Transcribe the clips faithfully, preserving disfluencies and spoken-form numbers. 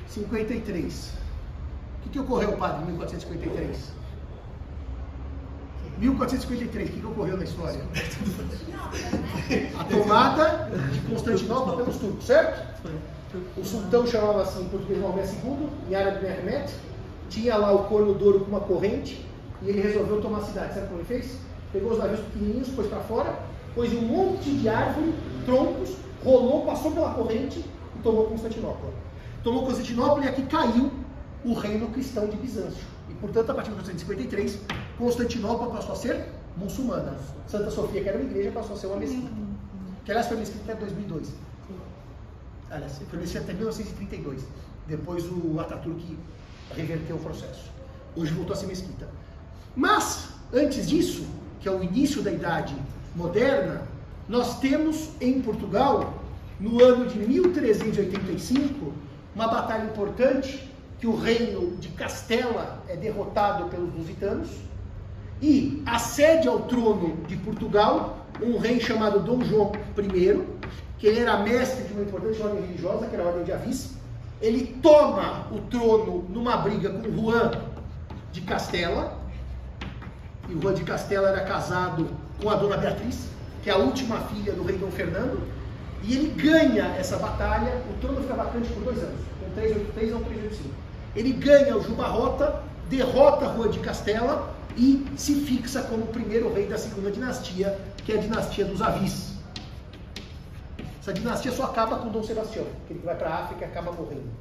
cinquenta e três. O que, que ocorreu, padre, em mil quatrocentos e cinquenta e três? mil quatrocentos e cinquenta e três, o que, que ocorreu na história? A tomada de Constantinopla pelos turcos, certo? O sultão chamava-se em português Maomé segundo, em árabe Mehmet, tinha lá o corno d'ouro com uma corrente e ele resolveu tomar a cidade. Sabe como ele fez? Pegou os navios pequenininhos, pôs para fora, pôs um monte de árvore, troncos, rolou, passou pela corrente e tomou Constantinopla. Tomou Constantinopla e aqui caiu o reino cristão de Bizâncio. E, portanto, a partir de mil quatrocentos e cinquenta e três, Constantinopla passou a ser muçulmana. Santa Sofia, que era uma igreja, passou a ser uma mesquita. Que, aliás, foi mesquita até dois mil e dois. Aliás, foi mesquita até mil novecentos e trinta e dois. Depois o Ataturk reverteu o processo. Hoje voltou a ser mesquita. Mas, antes disso, que é o início da Idade Moderna, nós temos em Portugal, no ano de mil trezentos e oitenta e cinco, uma batalha importante, que o reino de Castela é derrotado pelos lusitanos e acede ao trono de Portugal um rei chamado Dom João I, que ele era mestre de uma importante ordem religiosa, que era a Ordem de Avis. Ele toma o trono numa briga com Juan de Castela, e o Juan de Castela era casado com a Dona Beatriz, que é a última filha do rei Dom Fernando, e ele ganha essa batalha. O trono fica vacante por dois anos, com trezentos e oitenta e três ou trezentos e oitenta e cinco. Ele ganha o Juba-Rota, derrota Juan de Castela e se fixa como o primeiro rei da segunda dinastia, que é a dinastia dos Avis. Essa dinastia só acaba com Dom Sebastião, que ele vai para a África e acaba morrendo.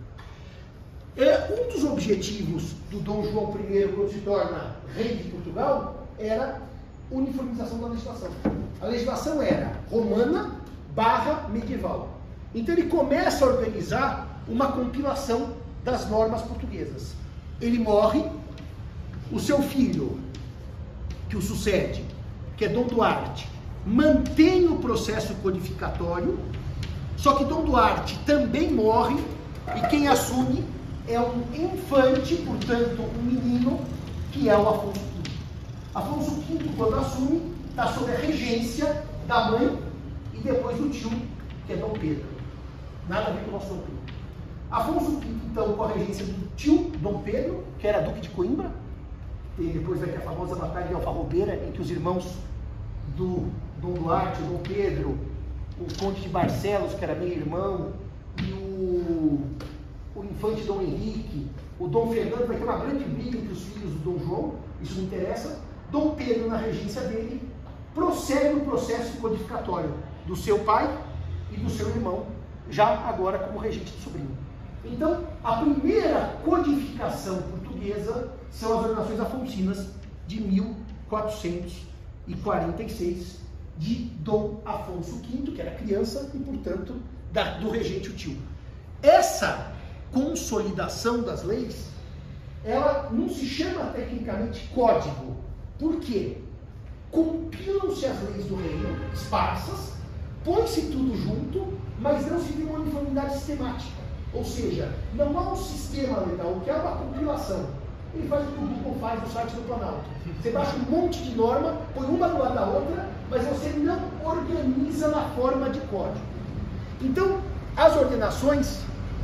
É, um dos objetivos do Dom João I, quando se torna rei de Portugal, era uniformização da legislação. A legislação era romana barra medieval. Então ele começa a organizar uma compilação das normas portuguesas. Ele morre, o seu filho, que o sucede, que é Dom Duarte, mantém o processo codificatório, só que Dom Duarte também morre, e quem assume é um infante, portanto um menino, que é o Afonso quinto. Afonso quinto, quando assume, está sob a regência da mãe e depois do tio, que é Dom Pedro. Nada a ver com o nosso Dom Pedro. Afonso quinto, então, com a regência do tio, Dom Pedro, que era duque de Coimbra, e depois vai ter a famosa batalha de Alfarrobeira, em que os irmãos do Dom Duarte, Dom Pedro, o conde de Barcelos, que era meio-irmão, e o, o infante Dom Henrique, o Dom Fernando, vai ter uma grande briga entre os filhos do Dom João, isso não interessa. Dom Pedro, na regência dele, prossegue o processo codificatório do seu pai e do seu irmão, já agora como regente do sobrinho. Então, a primeira codificação portuguesa são as ordenações afonsinas de mil quatrocentos e quarenta e seis, de Dom Afonso quinto, que era criança e, portanto, da, do regente o tio. Essa consolidação das leis, ela não se chama tecnicamente código. Por quê? Compilam-se as leis do reino, esparsas, põe-se tudo junto, mas não se tem uma uniformidade sistemática. Ou seja, não há um sistema legal, o que é uma compilação. Ele faz o que o Google faz no site do Planalto. Você baixa um monte de norma, põe uma do lado da outra, mas você não organiza na forma de código. Então, as ordenações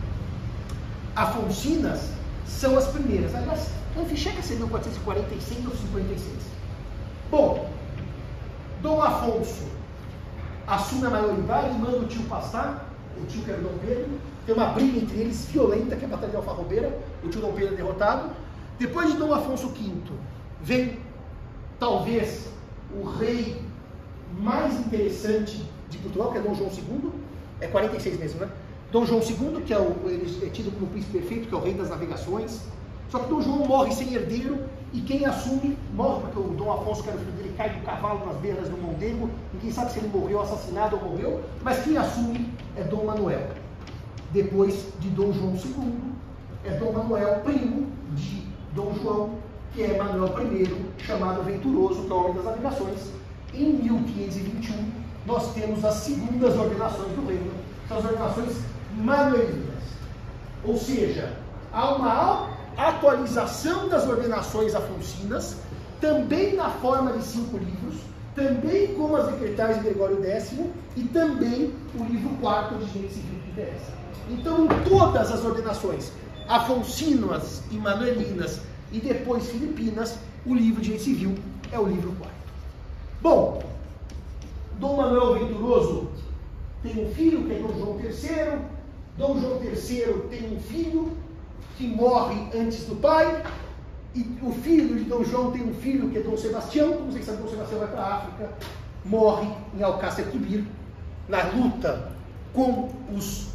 afonsinas são as primeiras. Aliás, Anficheca é mil quatrocentos e quarenta e seis ou cinquenta e seis. Bom, Dom Afonso assume a maioridade, manda o tio pastar, o tio que era o Dom Pedro, tem uma briga entre eles violenta, que é a Batalha de Alfarrobeira, o tio Dom Pedro é derrotado. Depois de Dom Afonso quinto, vem, talvez, o rei mais interessante de Portugal, que é Dom João segundo, é quarenta e seis mesmo, né? Dom João segundo, que é, o, ele é tido como o príncipe perfeito, que é o rei das navegações. Só que Dom João morre sem herdeiro, e quem assume, morre porque o Dom Afonso, que era o filho dele, cai do cavalo nas beiras do Mondego, ninguém sabe se ele morreu assassinado ou morreu, mas quem assume é Dom Manuel. Depois de Dom João segundo, é Dom Manuel, primo de Dom João, que é Manuel I, chamado Venturoso, que é o homem das navegações. Em mil quinhentos e vinte e um, nós temos as segundas ordenações do reino, são as ordenações manuelinas. Ou seja, há uma atualização das ordenações afonsinas, também na forma de cinco livros, também como as decretais de Gregório décimo e também o livro quarto de Direito Civil que interessa. Então, em todas as ordenações, Afonsinas e Manuelinas e depois Filipinas, o livro de direito civil é o livro quarto. Bom, Dom Manuel Venturoso tem um filho, que é Dom João terceiro. Dom João terceiro tem um filho que morre antes do pai, e o filho de Dom João tem um filho que é Dom Sebastião. Como vocês sabem, Dom Sebastião vai para a África, morre em Alcácer Quibir, na luta com os,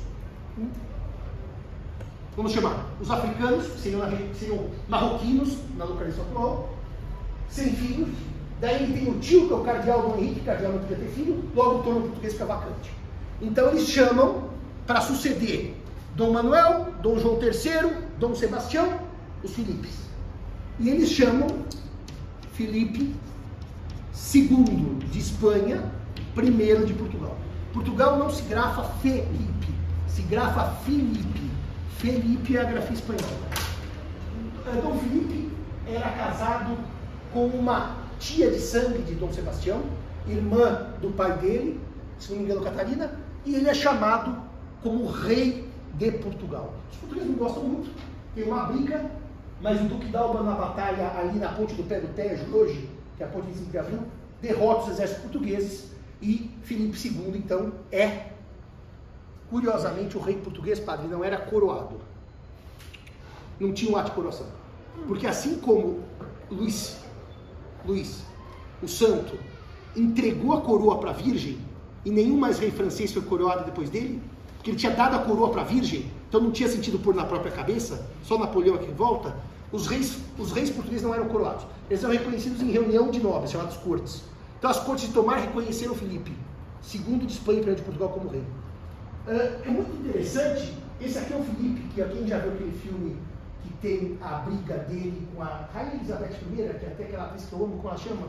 vamos chamar, os africanos, que seriam, seriam marroquinos, na localização atual, sem filhos. Daí ele tem o tio, que é o cardeal Dom Henrique, cardeal não podia ter filho, logo o trono português fica vacante. Então eles chamam para suceder Dom Manuel, Dom João terceiro, Dom Sebastião, os Filipes. E eles chamam Filipe segundo de Espanha, primeiro de Portugal. Portugal não se grafa Felipe, se grafa Filipe. Felipe é a grafia espanhola. Dom Filipe era casado com uma tia de sangue de Dom Sebastião, irmã do pai dele, se não me engano, Catarina, e ele é chamado como rei de Portugal. Os portugueses não gostam muito, tem uma briga, mas o Duque d'Alba, na batalha ali na ponte do Pé do Tejo, hoje, que é a ponte de cinco de abril, derrota os exércitos portugueses e Filipe segundo, então, é, curiosamente, o rei português, padre, não era coroado. Não tinha um ato de coroação. Porque assim como Luís, Luís, o santo, entregou a coroa para a Virgem, e nenhum mais rei francês foi coroado depois dele, porque ele tinha dado a coroa para a Virgem, então não tinha sentido pôr na própria cabeça, só Napoleão aqui em volta. Os reis, os reis portugueses não eram coroados, eles eram reconhecidos em reunião de nobres, chamadas cortes. Então as cortes de Tomar reconheceram Filipe, segundo de Espanha e primeiro de Portugal, como rei. Uh, é muito interessante, esse aqui é o Filipe, que quem já viu aquele filme que tem a briga dele com a Rainha Elizabeth primeira, que é até aquela atriz que eu amo, como ela chama?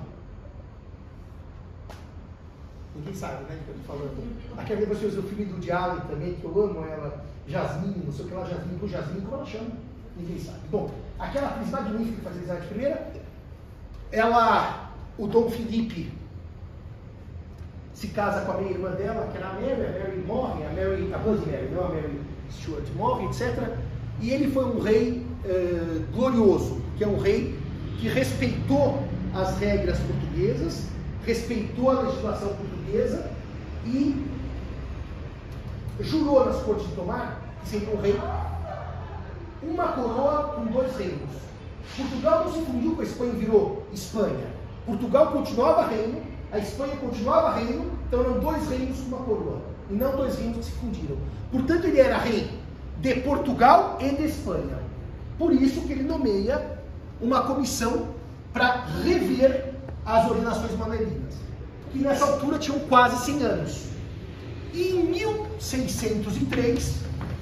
Ninguém sabe, né, do que eu estou falando. Aquela depois fez o filme do Diário também, que eu amo ela, Jasmine, não sei o que lá, Jasmine, do Jasmine, como ela chama? Ninguém sabe. Bom, aquela atriz magnífica que fazia Elizabeth primeira, ela, o Dom Filipe, se casa com a meia irmã dela, que era a Mary, a Mary morre, a Mary, a Bloody Mary, não a Mary Stuart, morre, etcétera. E ele foi um rei uh, glorioso, que é um rei que respeitou as regras portuguesas, respeitou a legislação portuguesa e jurou nas cortes de Tomar que seria um rei, uma coroa com dois reinos. Portugal não se fundiu com a Espanha e virou Espanha. Portugal continuava reino, a Espanha continuava reino, então eram dois reinos com uma coroa, e não dois reinos que se fundiram. Portanto, ele era rei de Portugal e de Espanha. Por isso que ele nomeia uma comissão para rever as ordenações manuelinas, que nessa altura tinham quase cem anos. E em mil seiscentos e três,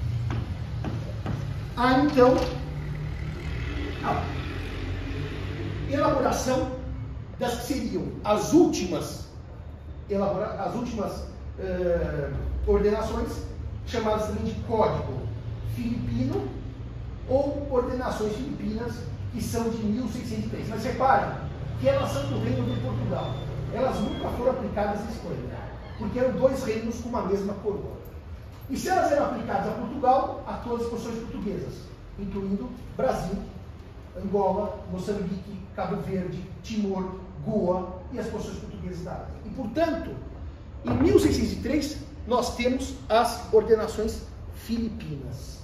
há então a elaboração das que seriam as últimas, elabora, as últimas uh, ordenações, chamadas também de Código Filipino, ou Ordenações Filipinas, que são de mil seiscentos e três. Mas reparem que elas são do Reino de Portugal. Elas nunca foram aplicadas em Espanha, porque eram dois reinos com uma mesma coroa. E se elas eram aplicadas a Portugal, a todas as posições portuguesas, incluindo Brasil, Angola, Moçambique, Cabo Verde, Timor, Goa e as posições portuguesas da Ásia. E, portanto, em mil seiscentos e três, nós temos as ordenações filipinas.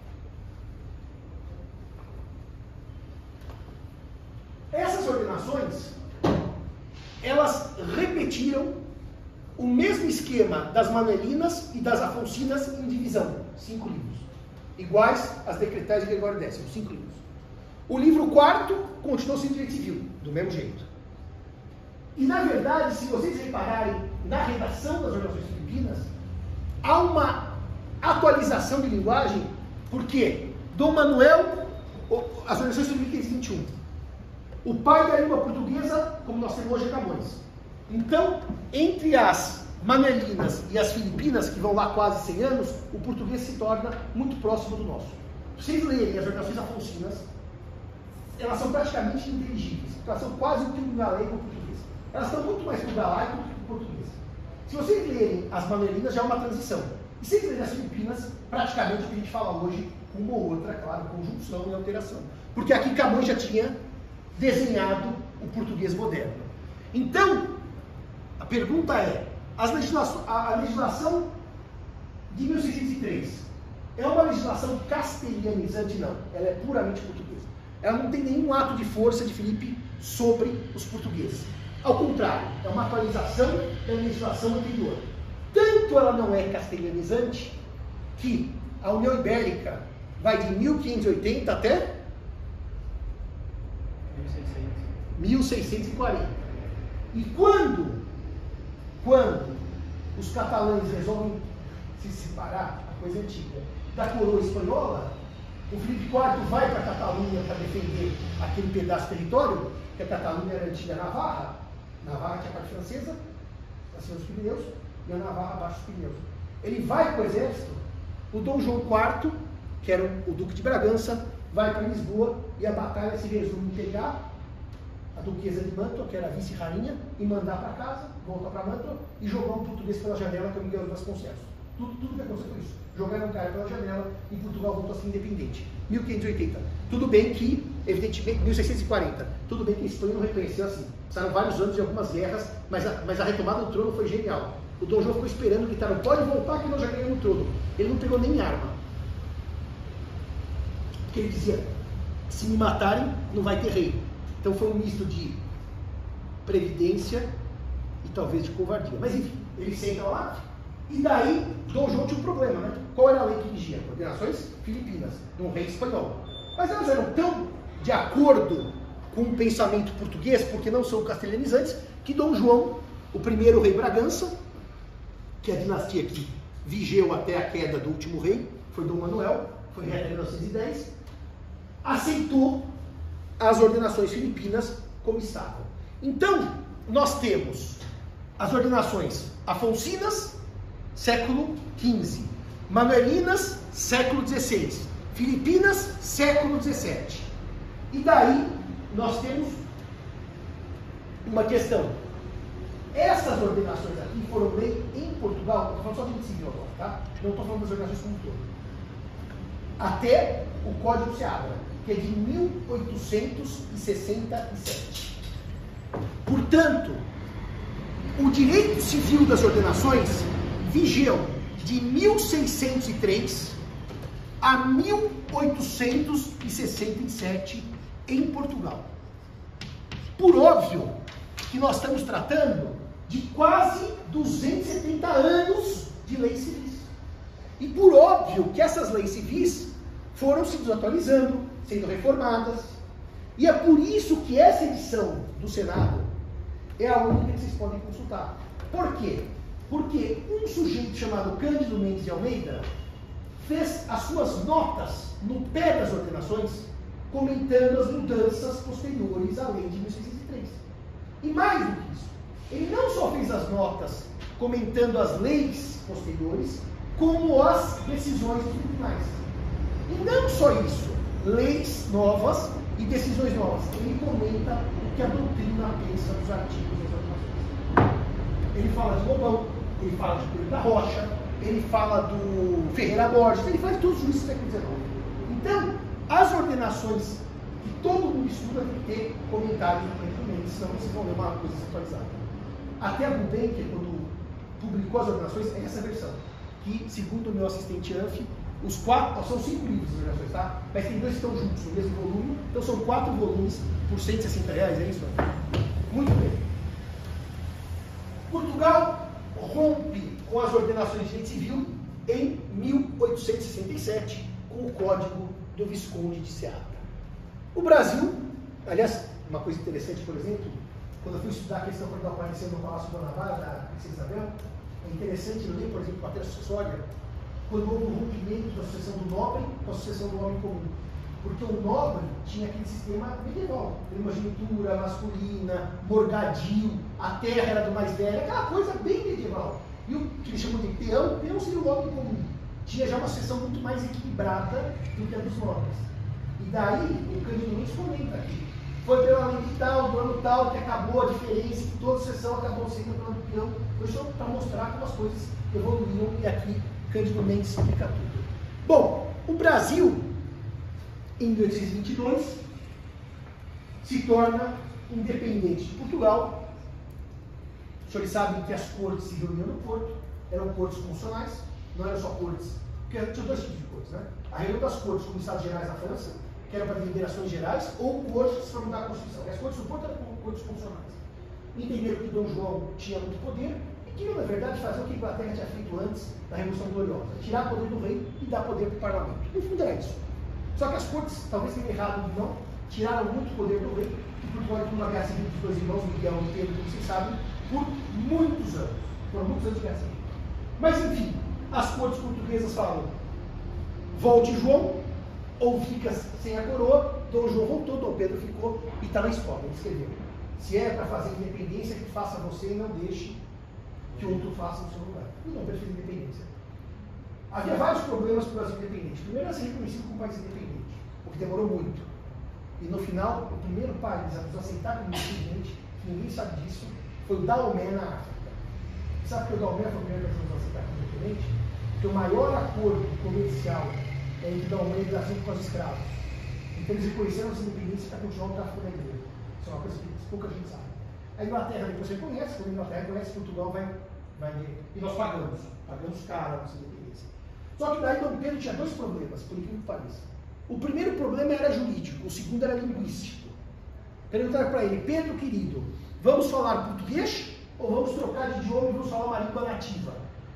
Essas ordenações, elas repetiram o mesmo esquema das manuelinas e das afonsinas em divisão, cinco livros, iguais às decretais de Gregório X, cinco livros. O livro quarto continuou sendo direito civil, do mesmo jeito. E, na verdade, se vocês repararem na redação das ordenações filipinas, há uma atualização de linguagem, porque Dom Manuel, as ordenações filipinas têm vinte e um. O pai da língua portuguesa, como nós temos hoje, é Camões. Então, entre as manuelinas e as filipinas, que vão lá quase cem anos, o português se torna muito próximo do nosso. Se vocês lerem as ordenações afonsinas, elas são praticamente inteligíveis, elas são quase o que o galego português. Elas estão muito mais para o galaico do que para o português. Se vocês lerem as manuelinas, já é uma transição. E se vocês lerem as filipinas, praticamente o que a gente fala hoje com uma ou outra, claro, conjunção e alteração. Porque aqui Camões já tinha desenhado o português moderno. Então, a pergunta é, as legislação, a, a legislação de mil seiscentos e três é uma legislação castelhanizante? Não, ela é puramente portuguesa. Ela não tem nenhum ato de força de Filipe sobre os portugueses. Ao contrário, é uma atualização da legislação anterior. Tanto ela não é castelhanizante, que a União Ibérica vai de mil quinhentos e oitenta até mil seiscentos e quarenta. E quando, quando os catalães resolvem se separar, a coisa antiga, da coroa espanhola, o Filipe quarto vai para a Catalunha para defender aquele pedaço de território, que a Catalunha era a antiga Navarra. Navarra tinha a parte francesa, acima dos Pirineus, e a Navarra abaixo dos Pirineus. Ele vai com o exército, o Dom João quarto, que era o Duque de Bragança, vai para Lisboa, e a batalha se resume em pegar a Duquesa de Mantua, que era a vice-rainha, e mandar para casa, voltar para Mantua, e jogar um português pela janela, que é o Miguel Vasconcelos. Tudo, tudo que aconteceu foi isso. Jogaram um cara pela janela e Portugal voltou a ser independente. mil quinhentos e oitenta. Tudo bem que, evidentemente, mil seiscentos e quarenta. Tudo bem que a Espanha não reconheceu assim. Passaram vários anos de algumas guerras, mas a, mas a retomada do trono foi genial. O Dom João ficou esperando que tá, não pode voltar que nós já ganhamos o trono. Ele não pegou nem arma. Porque ele dizia, se me matarem, não vai ter rei. Então foi um misto de previdência e talvez de covardia. Mas enfim, ele senta lá. E daí, Dom João tinha um problema, né? Qual era a lei que vigia? Ordenações filipinas, de um rei espanhol. Mas elas eram tão de acordo com o pensamento português, porque não são castelhanizantes, que Dom João, o primeiro rei Bragança, que é a dinastia que vigeu até a queda do último rei, foi Dom Manuel, foi rei até mil novecentos e dez, aceitou as ordenações filipinas como estavam. Então, nós temos as ordenações afonsinas, século quinze, manuelinas, século dezesseis, filipinas, século dezessete. E daí nós temos uma questão. Essas ordenações aqui foram lei em Portugal, estou falando só de direito civil agora, tá? Não estou falando das ordenações como um todo. Até o Código Seabra, que é de mil oitocentos e sessenta e sete. Portanto, o direito civil das ordenações vigeu de mil seiscentos e três a mil oitocentos e sessenta e sete em Portugal. Por óbvio que nós estamos tratando de quase duzentos e setenta anos de leis civis. E por óbvio que essas leis civis foram se desatualizando, sendo reformadas. E é por isso que essa edição do Senado é a única que vocês podem consultar. Por quê? Porque um sujeito chamado Cândido Mendes de Almeida fez as suas notas no pé das ordenações, comentando as mudanças posteriores à lei de mil seiscentos e três. E mais do que isso, ele não só fez as notas comentando as leis posteriores, como as decisões dos tribunais. E não só isso, leis novas e decisões novas. Ele comenta o que a doutrina pensa dos artigos das ordenações. Ele fala de Lobão, ele fala de Pedro da Rocha, ele fala do Ferreira Borges, ele fala de todos os juízes do século dezenove. Então, as ordenações que todo mundo estuda tem que ter comentários no Cândido Mendes, senão vocês vão ler uma coisa desatualizada. Até a Gulbenkian, quando publicou as ordenações, é essa versão, que, segundo o meu assistente Anf, os quatro, são cinco livros de ordenações, tá? Mas tem dois que estão juntos no mesmo volume, então são quatro volumes por cento e sessenta reais, é isso? Muito bem. Portugal rompe com as ordenações de direito civil em mil oitocentos e sessenta e sete, com o Código do Visconde de Seabra. O Brasil, aliás, uma coisa interessante, por exemplo, quando eu fui estudar a questão que apareceu no Palácio Guanabara, da Princesa Isabel, é interessante ler, por exemplo, a matéria sucessória, quando houve o rompimento da sucessão do nobre com a sucessão do homem comum. Porque o nobre tinha aquele sistema medieval, primogenitura masculina, morgadio, a terra era do mais velho, aquela coisa bem medieval. E o que eles chamam de peão, peão seria o homem comum. Tinha já uma sucessão muito mais equilibrada do que a dos nobres. E daí, o Cândido Mendes comenta aqui, foi pela lei de tal, do ano tal, que acabou a diferença, que toda sucessão acabou sendo pelo ano do peão. Foi só para mostrar como as coisas evoluíam, e aqui Cândido Mendes explica tudo. Bom, O Brasil, em mil oitocentos e vinte e dois, se torna independente de Portugal. Os senhores sabem que as cortes se reuniam no Porto, eram cortes constitucionais, não eram só cortes, porque tinha dois tipos de cortes, né? A reunião das cortes como Estados Gerais da França, que era para deliberações gerais, ou cortes para mudar a Constituição. E as cortes do Porto eram cortes constitucionais. Entenderam que Dom João tinha muito poder e queriam, na verdade, fazer o que a Inglaterra tinha feito antes da Revolução Gloriosa, tirar o poder do rei e dar poder para o parlamento. No fundo era isso. Só que as cortes, talvez tenham errado ou não, tiraram muito poder do rei, que Portugal teve uma guerra civil dos dois irmãos, Miguel e Pedro, como vocês sabem, por muitos anos. Foram muitos anos de guerra civil. Mas, enfim, as cortes portuguesas falam: volte João, ou fica sem a coroa. Dom João voltou, Dom Pedro ficou, e está na história. Ele escreveu: se é para fazer independência, que faça você e não deixe que outro faça no seu lugar. E Dom Pedro fez independência. Havia vários problemas para o Brasil independente. Primeiro, era ser reconhecido como país independente, o que demorou muito. E no final, o primeiro país a nos aceitar como independente, que ninguém sabe disso, foi o Daomé na África. Sabe que o Daomé foi o primeiro país a nos aceitar como independente? Porque o maior acordo comercial é entre Daomé e Brasil com os escravos. Então eles reconheceram essa independência para continuar o tráfico da igreja. Isso é uma coisa que pouca gente sabe. A Inglaterra depois reconhece, quando a Inglaterra reconhece, Portugal vai, vai ver. E nós pagamos, pagamos caro a nossa independência. Só que daí Dom Pedro tinha dois problemas, por incrível que pareça. O primeiro problema era jurídico, o segundo era linguístico. Perguntaram para ele: Pedro querido, vamos falar português ou vamos trocar de idioma e vamos falar uma língua nativa?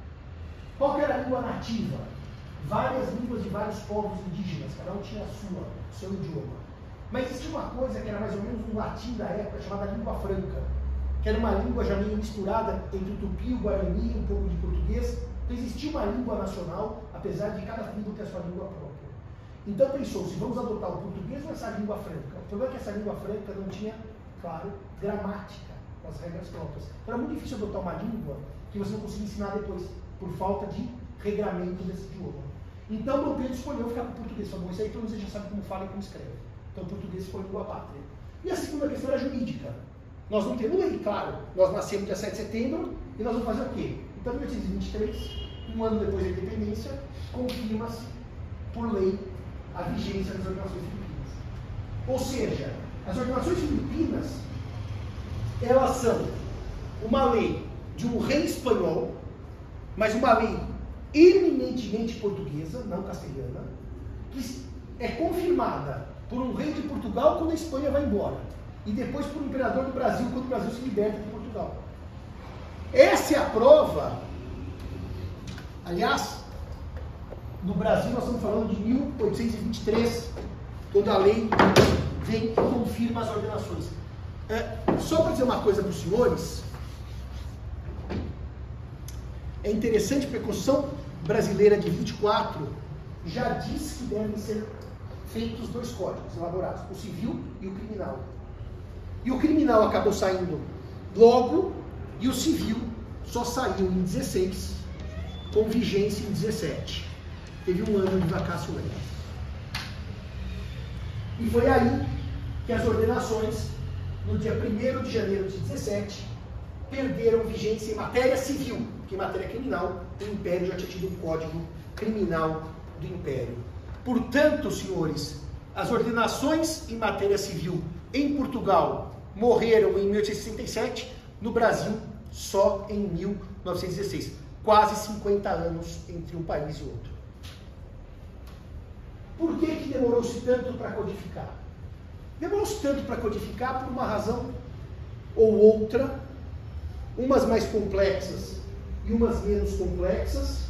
Qual que era a língua nativa? Várias línguas de vários povos indígenas, cada um tinha a sua, o seu idioma. Mas existia uma coisa que era mais ou menos um latim da época, chamada língua franca, que era uma língua já meio misturada entre o tupi, o guarani, um pouco de português. Então existia uma língua nacional, apesar de cada tribo ter a sua língua própria. Então pensou, se vamos adotar o português ou essa língua franca? O problema é que essa língua franca não tinha, claro, gramática, com as regras próprias. Então era muito difícil adotar uma língua que você não conseguia ensinar depois, por falta de regramento desse idioma. Então Dom Pedro escolheu ficar com o português. Falou: isso aí pelo menos a gente já sabe como fala e como escreve. Então o português foi língua pátria. E a segunda questão era jurídica. Nós não temos lei, claro. Nós nascemos dia sete de setembro e nós vamos fazer o quê? Então em mil oitocentos e vinte e três, um ano depois da independência, confirma-se por lei a vigência das ordenações filipinas. Ou seja, as ordenações filipinas, elas são uma lei de um rei espanhol, mas uma lei eminentemente portuguesa, não castelhana, que é confirmada por um rei de Portugal quando a Espanha vai embora, e depois por um imperador do Brasil quando o Brasil se liberta de Portugal. Essa é a prova. Aliás, no Brasil nós estamos falando de mil oitocentos e vinte e três, quando a lei vem e confirma as ordenações. É, só para dizer uma coisa para os senhores, é interessante porque a Constituição Brasileira de vinte e quatro já diz que devem ser feitos dois códigos elaborados, o civil e o criminal. E o criminal acabou saindo logo, e o civil só saiu em dezesseis, com vigência em dezessete. Teve um ano de vacácio legis. E foi aí que as ordenações, no dia primeiro de janeiro de dezessete, perderam vigência em matéria civil, porque em matéria criminal o Império já tinha tido um código criminal do Império. Portanto, senhores, as ordenações em matéria civil em Portugal morreram em mil oitocentos e sessenta e sete, no Brasil só em mil novecentos e dezesseis. Quase cinquenta anos entre um país e outro. Por que que demorou-se tanto para codificar? Demorou-se tanto para codificar por uma razão ou outra, umas mais complexas e umas menos complexas,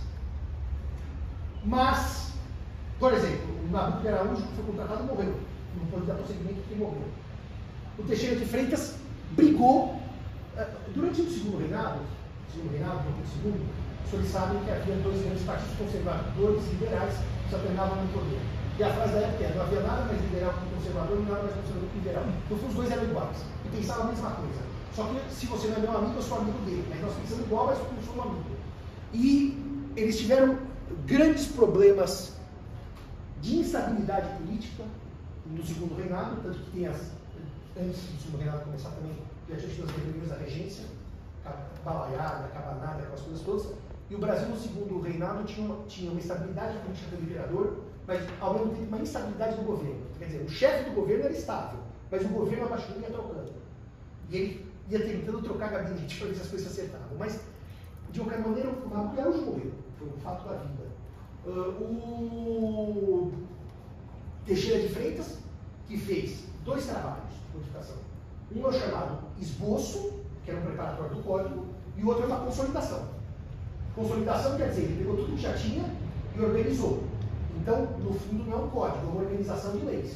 mas, por exemplo, o Nabuco de Araújo, que foi contratado, morreu. Não pode dar prosseguimento porque morreu. O Teixeira de Freitas brigou, durante o segundo reinado, o segundo reinado, o segundo, os senhores sabem que havia dois grandes partidos conservadores e liberais que se alternavam no poder. E a frase da época é: não havia nada mais liberal que conservador e nada mais conservador que liberal. No fundo, os dois eram iguais e pensavam a mesma coisa. Só que se você não é meu amigo, eu sou amigo dele. Mas nós pensamos igual, mas eu não sou um amigo. E eles tiveram grandes problemas de instabilidade política no segundo reinado, tanto que tem as, antes do segundo reinado começar também, já tinha tido as rebeliões da regência, Balaiada, Cabanada, aquelas coisas todas. E o Brasil, no segundo reinado, tinha uma, tinha uma estabilidade política do imperador, mas ao mesmo tempo uma instabilidade do governo. Quer dizer, o chefe do governo era estável, mas o governo abaixo dele ia trocando. E ele ia tentando trocar gabinete para ver se as coisas se acertavam. Mas, de qualquer maneira, o Marco Araújo morreu. Foi um fato da vida. Uh, o Teixeira de Freitas, que fez dois trabalhos de modificação. Um é o chamado esboço, que era um preparatório do código, e o outro é uma consolidação. Consolidação quer dizer, ele pegou tudo que já tinha e organizou. Então, no fundo, não é um código, é uma organização de leis.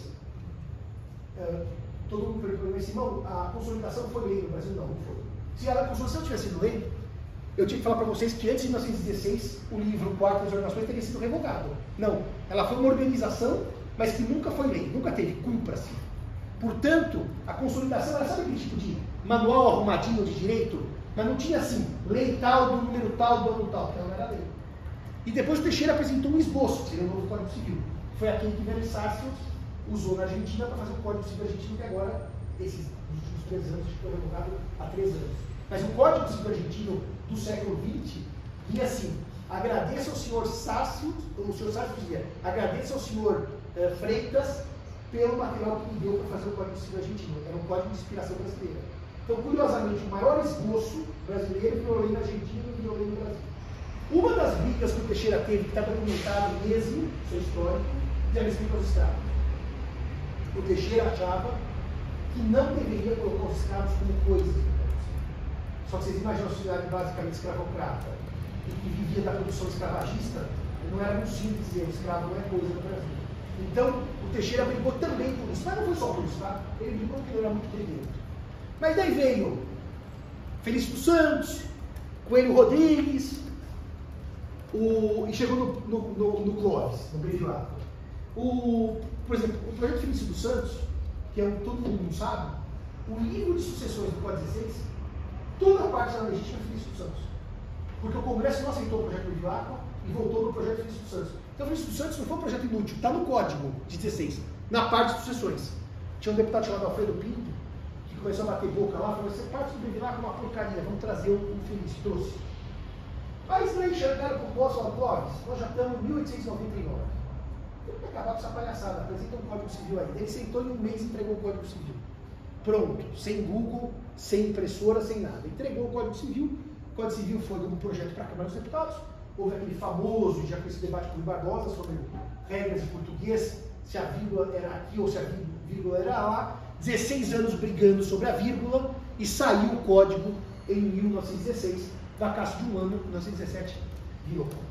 Uh, todo mundo perguntou assim, Simão, a consolidação foi lei no Brasil? Não, não foi. Se a consolidação tivesse sido lei, eu tinha que falar para vocês que antes de mil novecentos e dezesseis, o livro quarto das ordenações teria sido revogado. Não, ela foi uma organização, mas que nunca foi lei, nunca teve, cumpra-se. Portanto, a consolidação era, sabe aquele tipo de manual arrumadinho de direito? Mas não tinha assim, lei tal, do número tal, do ano tal, que não era lei. E depois o Teixeira apresentou um esboço, que seria o novo Código Civil. Foi aquele que Velho Sarsfield usou na Argentina para fazer o Código Civil argentino, que agora, esses nos últimos três anos, foi revogado há três anos. Mas o Código Civil argentino do século vinte ia assim: agradeça ao senhor Sarsfield, o senhor Sarsfield dizia, agradeça ao senhor uh, Freitas pelo material que me deu para fazer o Código Civil argentino. Era um código de inspiração brasileira. Então, curiosamente, o maior esboço brasileiro virou lei na Argentina e virou lei no Brasil. Uma das brigas que o Teixeira teve, que está documentado mesmo, seu histórico, é a respeito aos escravos. O Teixeira achava que não deveria colocar os escravos como coisas. Só que vocês imaginam a sociedade basicamente escravocrata e que vivia da produção escravagista, não era muito simples dizer, o escravo não é coisa no Brasil. Então, o Teixeira brigou também por isso, mas não foi só por isso, tá? Ele brigou porque ele era muito inteligente. Mas daí veio Felício dos Santos, Coelho Rodrigues, o, e chegou no, no, no, no Clóvis, no Bevilacqua. O, por exemplo, o projeto Felício dos Santos, que é um, todo mundo sabe, o livro de sucessões do Código dezesseis, toda a parte da legítima é Felício dos Santos. Porque o Congresso não aceitou o projeto Bevilacqua e voltou no projeto Felício dos Santos. Então, Felício dos Santos não foi um projeto inútil, está no Código de dezesseis, na parte de sucessões. Tinha um deputado chamado Alfredo Pinto, que começou a bater boca lá, falou, você parte do Bevilacqua é uma porcaria, vamos trazer um Felício, trouxe. Mas daí chegaram para o Clóvis e falaram, Clóvis, nós já estamos em mil oitocentos e noventa e nove. Tem que acabar com essa palhaçada, apresenta um Código Civil aí. Ele sentou em um mês e entregou o Código Civil. Pronto, sem Google, sem impressora, sem nada. Entregou o Código Civil, o Código Civil foi um projeto para a Câmara dos Deputados, houve aquele famoso, já com esse debate com o Barbosa, sobre regras de português, se a vírgula era aqui ou se a vírgula era lá, dezesseis anos brigando sobre a vírgula, e saiu o código em mil novecentos e dezesseis, fracasso de um ano, mil novecentos e dezessete, virou código.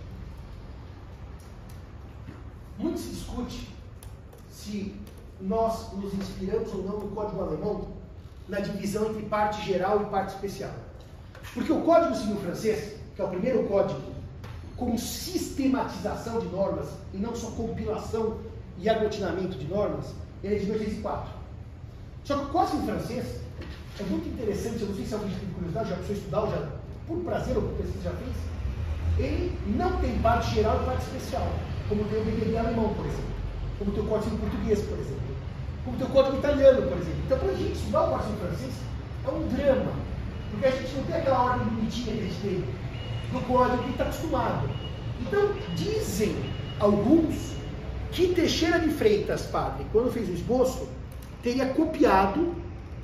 Muito se discute se nós nos inspiramos ou não no código alemão na divisão entre parte geral e parte especial. Porque o Código Civil francês, que é o primeiro código com sistematização de normas, e não só compilação e aglutinamento de normas, ele é de mil oitocentos e quatro. Só que o Código Civil francês é muito interessante, eu não sei se alguém tem curiosidade, já precisou estudar, ou já, por prazer ou por pesquisa já fez, ele não tem parte geral e parte especial, como tem o B G B alemão, por exemplo, como tem o Código Civil português, por exemplo, como tem o Código italiano, por exemplo. Então, para a gente estudar o Código Civil francês, é um drama, porque a gente não tem aquela ordem bonitinha que a gente tem do código que está acostumado. Então, dizem alguns que Teixeira de Freitas, padre, quando fez o esboço, teria copiado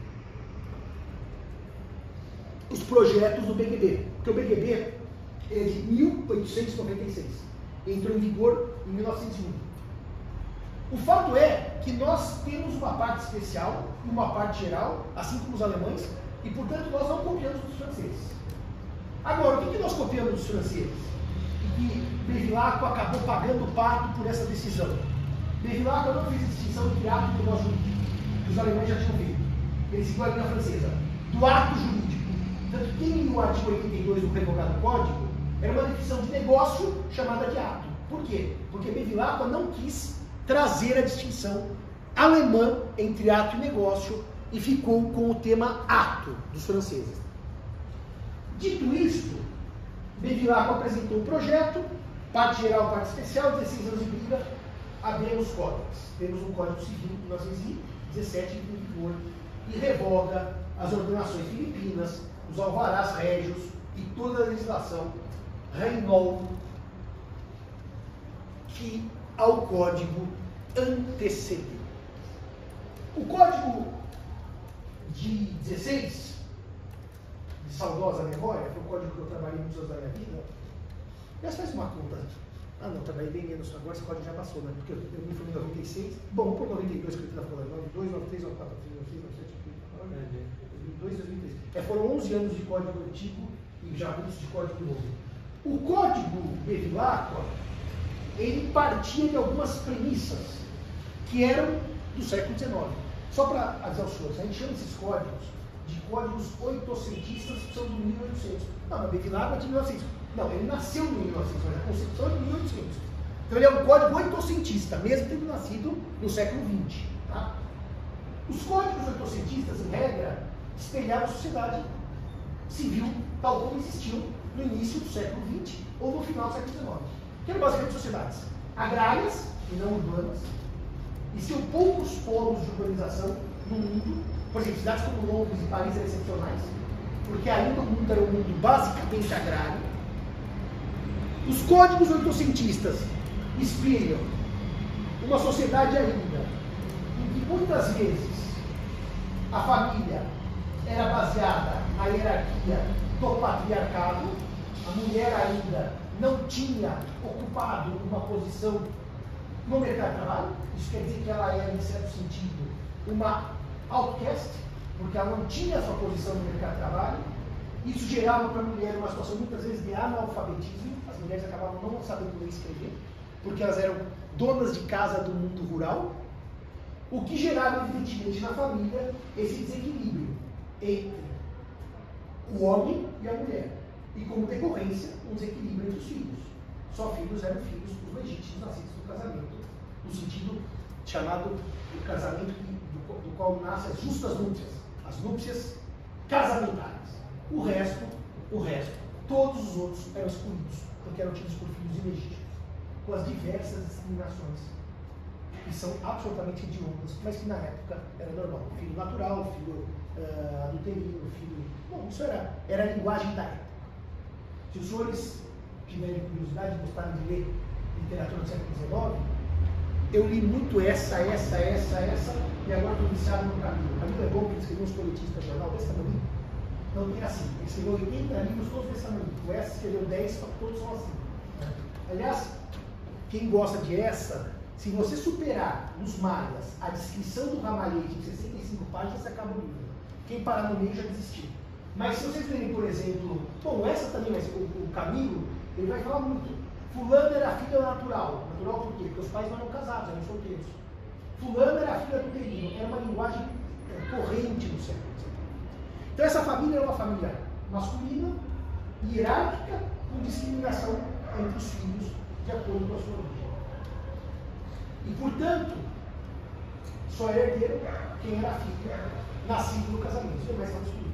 os projetos do B G B, porque o B G B é de mil oitocentos e noventa e seis, entrou em vigor em mil novecentos e um. O fato é que nós temos uma parte especial e uma parte geral, assim como os alemães, e portanto nós não copiamos dos franceses. Agora, o que nós copiamos dos franceses? E que Bevilacqua acabou pagando o pato por essa decisão. Bevilacqua não fez distinção entre ato e negócio jurídico, que os alemães já tinham feito. Eles seguiram a linha francesa, do ato jurídico. Tanto que no artigo oitenta e dois do revogado código, era uma definição de negócio chamada de ato. Por quê? Porque Bevilacqua não quis trazer a distinção alemã entre ato e negócio e ficou com o tema ato dos franceses. Dito isto, Bevilacqua apresentou um projeto, parte geral, parte especial, dezesseis anos de briga, abrimos códigos. Temos um Código Civil de mil novecentos e dezessete em vigor e revoga as ordenações filipinas, os alvarás régios e toda a legislação Reynolds que ao código antecedente. O código de dezesseis, de saudosa memória, foi o código que eu trabalhei muitos anos da minha vida. Aliás, faz uma conta. Ah, não, trabalhei bem menos. Agora esse código já passou, né? Porque eu, eu me formei em noventa e seis. Bom, por noventa e dois que eu estava falando. noventa e dois, noventa e três, noventa e quatro, noventa e cinco, noventa e seis, noventa e sete, noventa e oito, dois mil e três. É, foram onze anos de código antigo e já muitos de código novo. O código Bevilacqua, ele partia de algumas premissas que eram do século dezenove. Só para avisar os senhores, a gente chama esses códigos de códigos oitocentistas, que são de mil e oitocentos. Não, mas Bevilacqua é de mil e novecentos. Não, ele nasceu em mil e novecentos, mas a concepção é de mil e oitocentos. Então ele é um código oitocentista, mesmo tendo nascido no século vinte. Tá? Os códigos oitocentistas, em regra, espelhavam a sociedade civil tal como existiu no início do século vinte ou no final do século dezenove. Que eram basicamente sociedades agrárias e não urbanas. Existiam poucos polos de urbanização no mundo. Por exemplo, cidades como Londres e Paris eram excepcionais, porque ainda o mundo era um mundo basicamente agrário. Os códigos oitocentistas espelham uma sociedade ainda em que muitas vezes a família era baseada na hierarquia do patriarcado, a mulher ainda não tinha ocupado uma posição no mercado de trabalho. Isso quer dizer que ela era, em certo sentido, uma outcast, porque ela não tinha a sua posição no mercado de trabalho. Isso gerava para a mulher uma situação muitas vezes de analfabetismo. As mulheres acabavam não sabendo ler e escrever, porque elas eram donas de casa do mundo rural, o que gerava, evidentemente, na família esse desequilíbrio entre o homem e a mulher. E, como decorrência, um desequilíbrio entre os filhos. Só filhos eram filhos dos legítimos nascidos do casamento, no sentido chamado do casamento do, do qual nascem as justas núpcias, as núpcias casamentárias. O resto, o resto, todos os outros eram excluídos, porque eram tidos por filhos ilegítimos, com as diversas discriminações, que são absolutamente hediondas, mas que na época era normal. O filho natural, o filho uh, adulterino, o filho... Bom, isso era, era a linguagem da época. Se os senhores tiverem curiosidade de gostarem de ler literatura do século dezenove, eu li muito essa, essa, essa, essa, e agora estou viciado no Camilo. O Camilo é bom porque ele escreveu uns coletistas de jornal desse tamanho. Então tem assim, ele escreveu oitenta livros todos desse tamanho. O essa escreveu dez, só que todos são assim. Aliás, quem gosta de essa, se você superar nos Mayas a descrição do ramalhete em sessenta e cinco páginas, você acaba o livro. Quem parar no meio já desistiu. Mas se vocês verem, por exemplo, bom, essa também, mas o, o Camilo, ele vai falar muito. Fulano era a filha natural. Natural por quê? Porque os pais não eram casados, eram solteiros. Fulano era a filha do terreno. Era uma linguagem é, corrente no século dezenove. Então essa família era uma família masculina, hierárquica, com discriminação entre os filhos de acordo com a sua origem. E, portanto, só era herdeiro quem era filho nascido no casamento. Os demais estavam excluídos.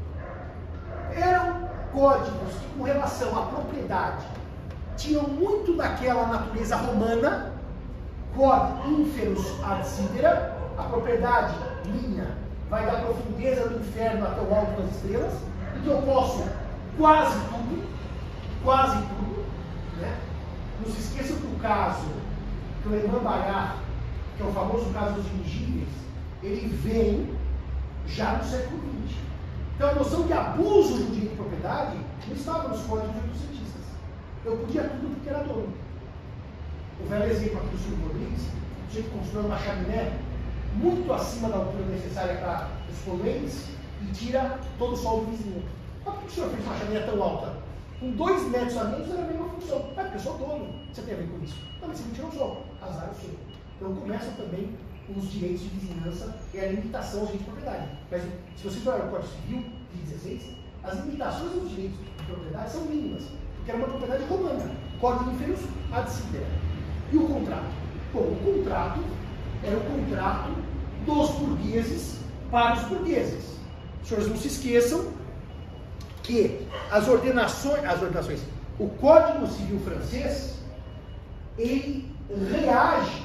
Eram códigos que, com relação à propriedade, tinham muito daquela natureza romana, quod inferus ad sidera, a propriedade minha vai da profundeza do inferno até o alto das estrelas, e que eu posso quase tudo, quase tudo, né? Não se esqueçam que o caso que o Hermann Bailhac, que é o famoso caso dos dirigíveis, ele vem já no século vinte. Então a noção de abuso do direito de propriedade não estava nos códigos oitocentistas. Eu podia tudo porque era dono. O velho exemplo aqui do Silvio Rodrigues, o sujeito construiu uma chaminé muito acima da altura necessária para os poluentes e tira todo o sol do vizinho. Mas por que o senhor fez uma chaminé tão alta? Com dois metros a menos era a mesma função. Ah, porque eu sou dono. Você tem a ver com isso? Não, mas você mentiu, eu não sou. Azar o seu. Então começam também os direitos de vizinhança e a limitação aos direitos de propriedade. Mas se vocês olharem o Código Civil de dezesseis, as limitações dos direitos de propriedade são mínimas, porque era uma propriedade romana. Código inferus ad sidera. E o contrato? Bom, o contrato era o contrato dos burgueses para os burgueses. Os senhores não se esqueçam que as ordenações, as ordenações, o Código Civil francês, ele reage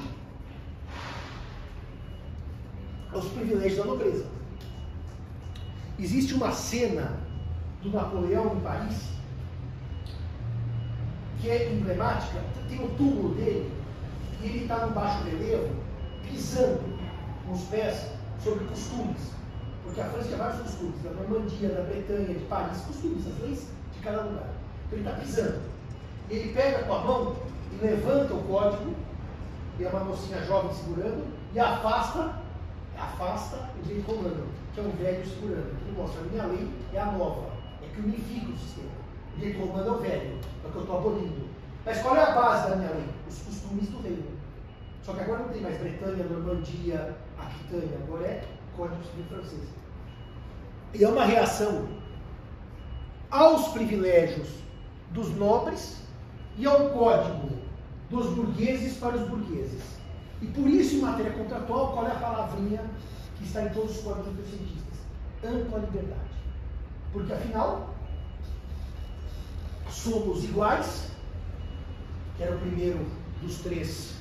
aos privilégios da nobreza. Existe uma cena do Napoleão em Paris que é emblemática, tem o túmulo dele, e ele está no baixo relevo, pisando com os pés sobre costumes. Porque a França tinha vários costumes, da Normandia, da Bretanha, de Paris, costumes, as leis de cada lugar. Então ele está pisando. Ele pega com a mão e levanta o código, e é uma mocinha jovem segurando, e afasta, afasta o direito romano, que é um velho segurando. Ele mostra, a minha lei é a nova, é que unifica o sistema. O direito romano é o velho, é o que eu estou abolindo. Mas qual é a base da minha lei? Os costumes do reino. Só que agora não tem mais Bretanha, Normandia, Aquitânia, agora é Código Civil francês. E é uma reação aos privilégios dos nobres e ao código dos burgueses para os burgueses. E por isso, em matéria contratual, qual é a palavrinha que está em todos os códigos mercantilistas? Ampla liberdade. Porque, afinal, somos iguais, que era o primeiro dos três,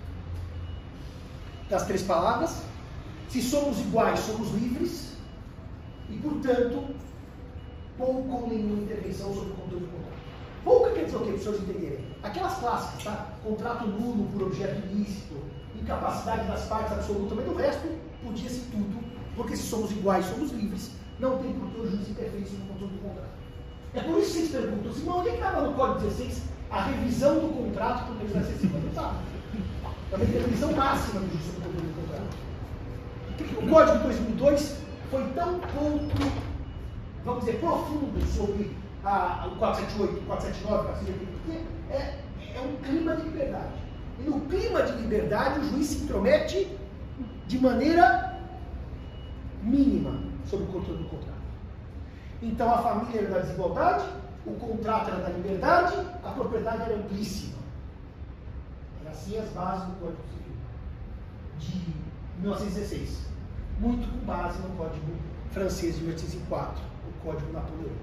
das três palavras. Se somos iguais, somos livres e, portanto, pouco ou nenhuma intervenção sobre o controle do contrato. Pouca quer dizer o quê, para os senhores entenderem? Aquelas clássicas, tá? Contrato nulo por objeto ilícito, incapacidade das partes absoluta, mas do resto, podia-se tudo, porque se somos iguais, somos livres, não tem por que o juiz interferir sobre o controle do contrato. É por isso que vocês perguntam assim, mas onde é que estava no Código dezesseis a revisão do contrato por legislação acessível? Não estava. Também tem a revisão máxima do juiz sobre o controle do contrato. Por que o Código de dois mil e dois foi tão pouco, vamos dizer, profundo sobre a, o quatrocentos e setenta e oito, quatrocentos e setenta e nove, quatrocentos e oitenta? Porque é, é um clima de liberdade. E no clima de liberdade, o juiz se intromete de maneira mínima sobre o controle do contrato. Então, a família era da desigualdade, o contrato era da liberdade, a propriedade era amplíssima. Eram assim as bases do Código Civil de mil novecentos e dezesseis. Muito com base no Código francês de mil oitocentos e quatro, o Código napoleônico.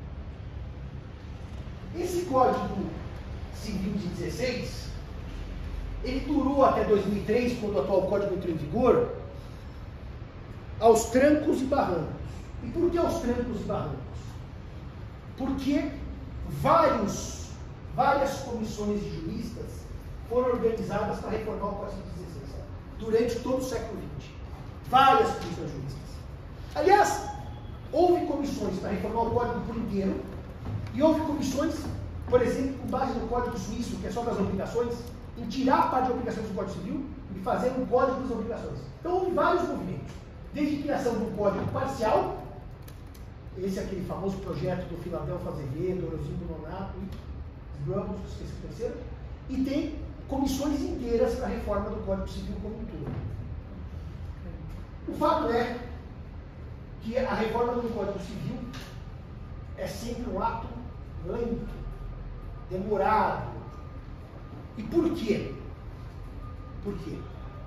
Esse Código Civil de dezesseis, ele durou até dois mil e três, quando o atual Código entrou em vigor, aos trancos e barrancos. E por que aos trancos e barrancos? Porque vários, várias comissões de juristas foram organizadas para reformar o Código de dezesseis, durante todo o século vinte. Várias comissões juristas. Aliás, houve comissões para reformar o Código por inteiro, e houve comissões, por exemplo, com base no Código Suíço, que é só das obrigações, em tirar a parte de obrigações do Código Civil e fazer um Código das Obrigações. Então houve vários movimentos, desde a criação do Código Parcial, esse é aquele famoso projeto do Filadelfo Azevedo, Orozino Nonato, Bramos, esqueci o terceiro, e tem comissões inteiras para a reforma do Código Civil como um todo. O fato é que a reforma do Código Civil é sempre um ato lento, demorado. E por quê? Por quê?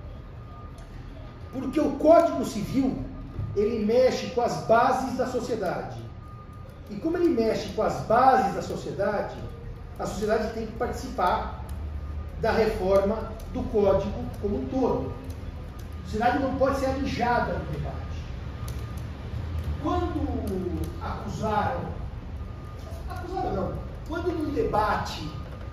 Porque o Código Civil, ele mexe com as bases da sociedade. E como ele mexe com as bases da sociedade, a sociedade tem que participar da reforma do Código como um todo. A sociedade não pode ser alijada do debate. Quando acusaram, acusaram não, quando num debate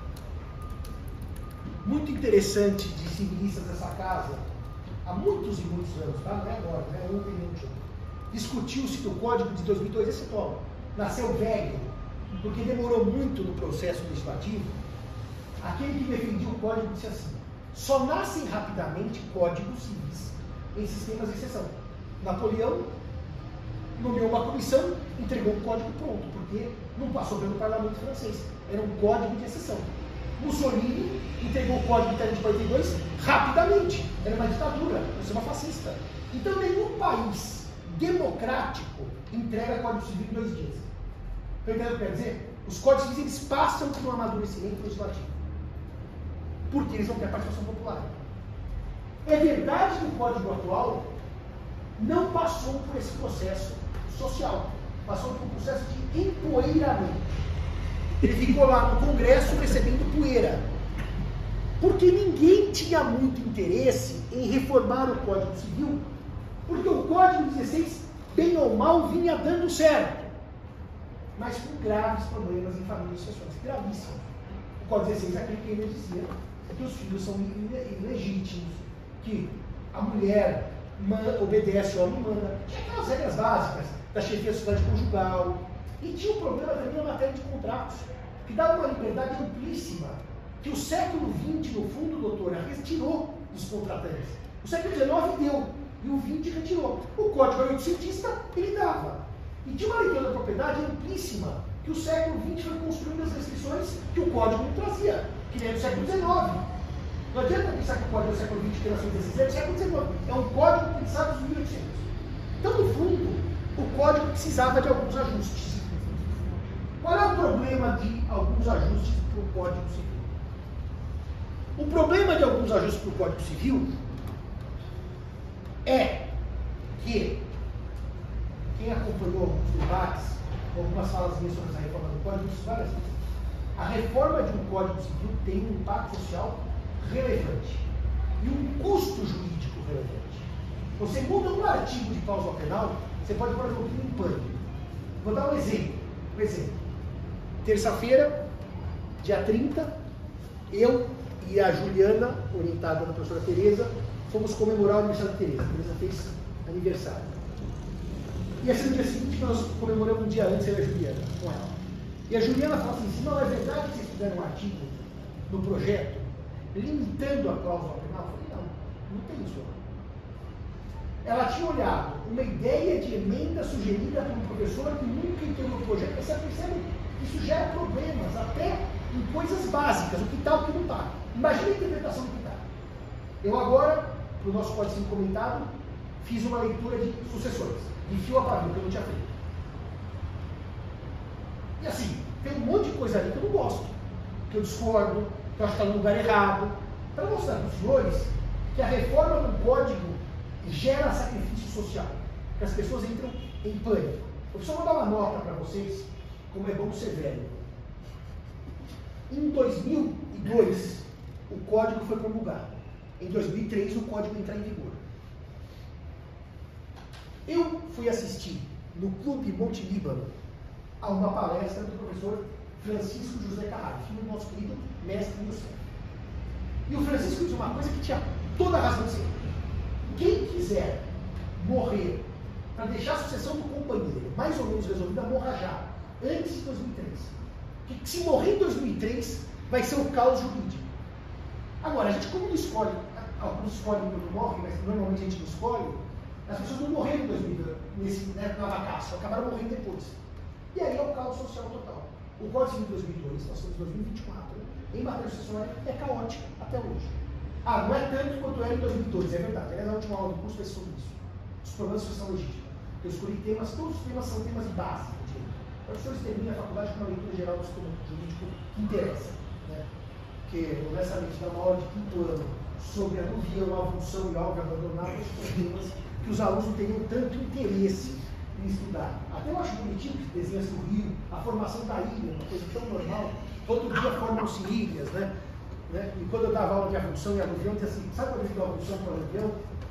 muito interessante de civilistas dessa casa, há muitos e muitos anos, tá? Não é agora, não é ontem nem ontem, discutiu-se que o Código de dois mil e dois, esse toma, nasceu velho, porque demorou muito no processo legislativo. Aquele que defendia o Código disse assim: só nascem rapidamente códigos civis em sistemas de exceção. Napoleão nomeou uma comissão, entregou o código pronto, porque não passou pelo parlamento francês, era um código de exceção. Mussolini entregou o Código Interno de quarenta e dois rapidamente, era uma ditadura, um sistema fascista. Então nenhum país democrático entrega Código Civil em dois dias. Entendeu o que quer dizer? Os códigos civis eles passam por um amadurecimento legislativo, porque eles vão ter a participação popular. É verdade que o código atual não passou por esse processo social, passou por um processo de empoeiramento. Ele ficou lá no Congresso recebendo poeira, porque ninguém tinha muito interesse em reformar o Código Civil, porque o Código dezesseis, bem ou mal, vinha dando certo, mas com graves problemas em famílias e sucessões, gravíssimos. O Código dezesseis é aquele que ele dizia que os filhos são ilegítimos, que a mulher man, obedece, o homem manda. Tinha aquelas regras básicas da chefia da sociedade conjugal. E tinha um problema também na matéria de contratos, que dava uma liberdade amplíssima, que o século vinte, no fundo, doutora, retirou dos contratantes. O século dezenove deu, e o vinte retirou. O Código oitocentista, ele dava. E tinha uma leitura da propriedade amplíssima, que o século vinte foi construindo as restrições que o Código não trazia, que nem do século dezenove. Não adianta pensar que o Código do século vinte tem nascido dezesseis, é do século dezenove. É um código pensado nos mil e oitocentos. Então, no fundo, o código precisava de alguns ajustes. Qual é o problema de alguns ajustes para o Código Civil? O problema de alguns ajustes para o Código Civil é que quem acompanhou alguns debates, algumas falas minhas sobre essa reforma do Código, disse várias vezes. A reforma de um Código Civil tem um impacto social relevante e um custo jurídico relevante. Você muda um artigo de cláusula penal, você pode pôr um crime em pânico. Vou dar um exemplo. Um exemplo. Terça-feira, dia trinta, eu e a Juliana, orientada da professora Tereza, fomos comemorar o aniversário da Tereza. A Tereza fez aniversário. E assim, no dia seguinte, nós comemoramos um dia antes, eu e a Juliana, com ela. E a Juliana falou assim, não, é verdade que vocês fizeram um artigo no projeto limitando a cláusula penal? Eu falei, não, não tem isso. Ela tinha olhado uma ideia de emenda sugerida por um professor que nunca entrou no projeto, e você percebe que isso gera problemas, até em coisas básicas, o que está, o que não está. Imagina a interpretação do que está. Eu agora, para o nosso Código Civil comentado, fiz uma leitura de sucessões, de fio a pavio, que eu não tinha feito. E assim, tem um monte de coisa ali que eu não gosto, que eu discordo, que eu acho que está no lugar errado, para mostrar para os senhores que a reforma do código gera sacrifício social, que as pessoas entram em pânico. Eu só vou dar uma nota para vocês, como é bom ser velho. Em dois mil e dois, o código foi promulgado. Em dois mil e três, o código entra em vigor. Eu fui assistir no Clube Monte Líbano a uma palestra do professor Francisco José Carraro, filho do nosso querido mestre do céu. E o Francisco disse uma coisa que tinha toda a razão de ser. Quem quiser morrer para deixar a sucessão do companheiro mais ou menos resolvida, morra já, antes de dois mil e três. Porque se morrer em dois mil e três, vai ser um caos jurídico. Agora, a gente como não escolhe, alguns escolhem quando morrem, mas normalmente a gente não escolhe, as pessoas não morreram em dois mil, nesse, né, na vacácio, acabaram morrendo depois. E aí é o caos social total. O Código Civil de dois mil e dois, nós estamos em dois mil e vinte e quatro, em matéria sucessória, é caótico até hoje. Ah, não é tanto quanto era em dois mil e dois, é verdade. Aliás, a última aula do curso foi sobre isso. Os problemas de sucessão legítima. Eu escolhi temas, todos os temas são temas básicos. Os professores terminam a faculdade com uma leitura geral do sistema jurídico que interessa. Né? Porque, honestamente, dá uma aula de quinto ano sobre aluvião, avulsão e algo abandonado, são temas que os alunos não teriam tanto interesse em estudar. Até eu acho bonitinho que desenha-se o rio, a formação da ilha, uma coisa tão normal. Todo dia formam-se ilhas, né? Né? E quando eu dava aula de avulsão e aluvião, dizia assim, sabe quando eu digo avulsão para aluvião?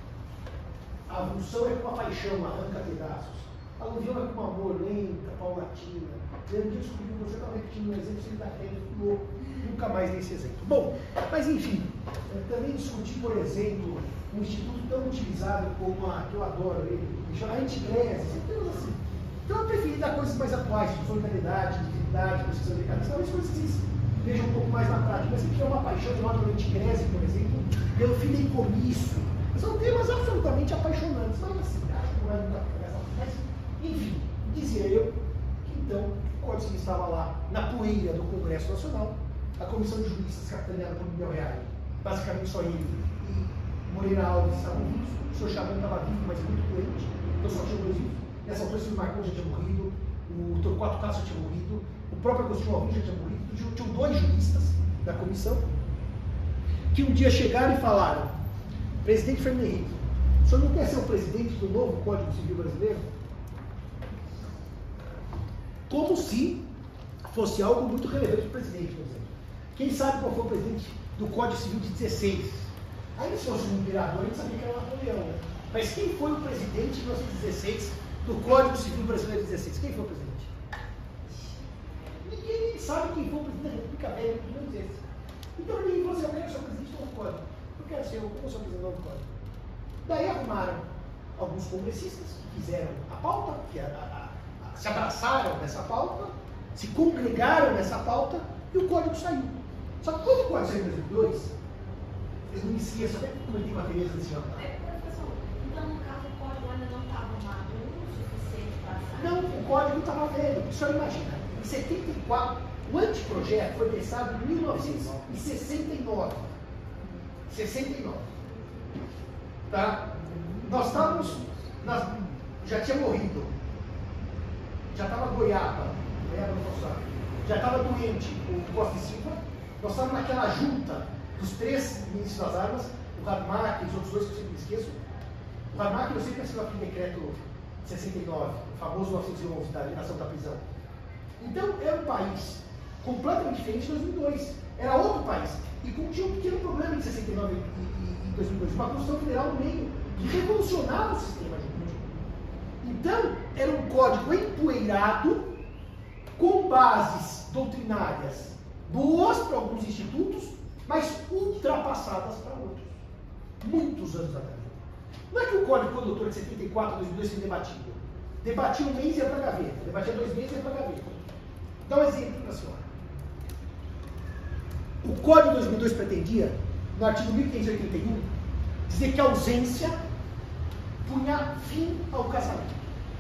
A avulsão é como uma paixão, arranca pedaços. A aluvião é como um amor, lenta, paulatina. E eu descobri que você estava repetindo um exemplo, você está vendo, louco. Nunca mais nesse exemplo. Bom, mas enfim, também discuti, por exemplo, um instituto tão utilizado como a, que eu adoro ele, que chama antigrese, assim. Então eu preferi dar coisas mais atuais, tipo solidariedade, dignidade, precisão de cabeça, talvez coisas que vocês vejam um pouco mais na prática. Mas se tiver uma paixão de uma antigrese, por exemplo, pelo fideicomisso, são temas absolutamente apaixonantes, mas assim, acho que não é muita conversa. Mas, enfim, dizia eu que então o Código Civil estava lá na poeira do Congresso Nacional, a comissão de juristas capitaneada por Miguel Reale, basicamente só ele e Moreira Alves estavam vivos, o senhor Chabão estava vivo, mas muito doente, então só tinha dois vivos. Nessa altura o senhor Marcon já tinha morrido, o Torquato Castro já tinha morrido, o próprio Agostinho Alvim já tinha morrido, tinham dois juristas da comissão que um dia chegaram e falaram: presidente Fernando Henrique, o senhor não quer ser o presidente do novo Código Civil brasileiro? Como se fosse algo muito relevante para o presidente, por exemplo. Quem sabe qual foi o presidente do Código Civil de dezesseis? Aí se fosse um imperador, a gente sabia que era Napoleão, né? Mas quem foi o presidente de mil novecentos e dezesseis do Código Civil Brasileiro de dezesseis? Quem foi o presidente? Ninguém sabe quem foi o presidente da República Velha de mil novecentos e dezesseis. Então ele falou assim, eu quero ser o presidente do novo código. Eu quero ser, eu quero ser o presidente do novo código. Daí arrumaram alguns congressistas que fizeram a pauta, que a, a, a, se abraçaram nessa pauta, se congregaram nessa pauta e o código saiu. Só que quando o código saiu em dois mil e dois, eu não esqueci, eu até comentei com a Tereza desse ano. É, professor, então no caso o código ainda não estava maduro o suficiente para sair? Não, o código estava velho. Só imagina, em setenta e quatro, o anteprojeto foi pensado em mil novecentos e sessenta e nove. sessenta e nove. Tá? Nós estávamos, nós, já tinha morrido, já estava goiaba, goiaba não posso já estava doente o Costa e Silva, nós estávamos naquela junta dos três ministros das armas, o Rademacher e os outros dois que eu sempre esqueço. O Rademacher, eu sempre assinou aquele decreto de sessenta e nove, o famoso novecentos e onze, da alienação da prisão. Então, era um país completamente diferente de dois mil e dois. Era outro país. E tinha um pequeno problema em sessenta e nove e, e, e dois mil e dois, uma Constituição Federal no meio, que revolucionava o sistema jurídico. Então, era um código empoeirado, com bases doutrinárias boas para alguns institutos, mas ultrapassadas para outros. Muitos anos atrás. Não é que o código condutor de setenta e quatro, dois mil e dois seja debatido. Debatia um mês e ia para a gaveta. Debatia dois meses e ia para a gaveta. Dá um exemplo para a senhora. O Código de dois mil e dois pretendia, no artigo mil quinhentos e oitenta e um, dizer que a ausência punha fim ao casamento.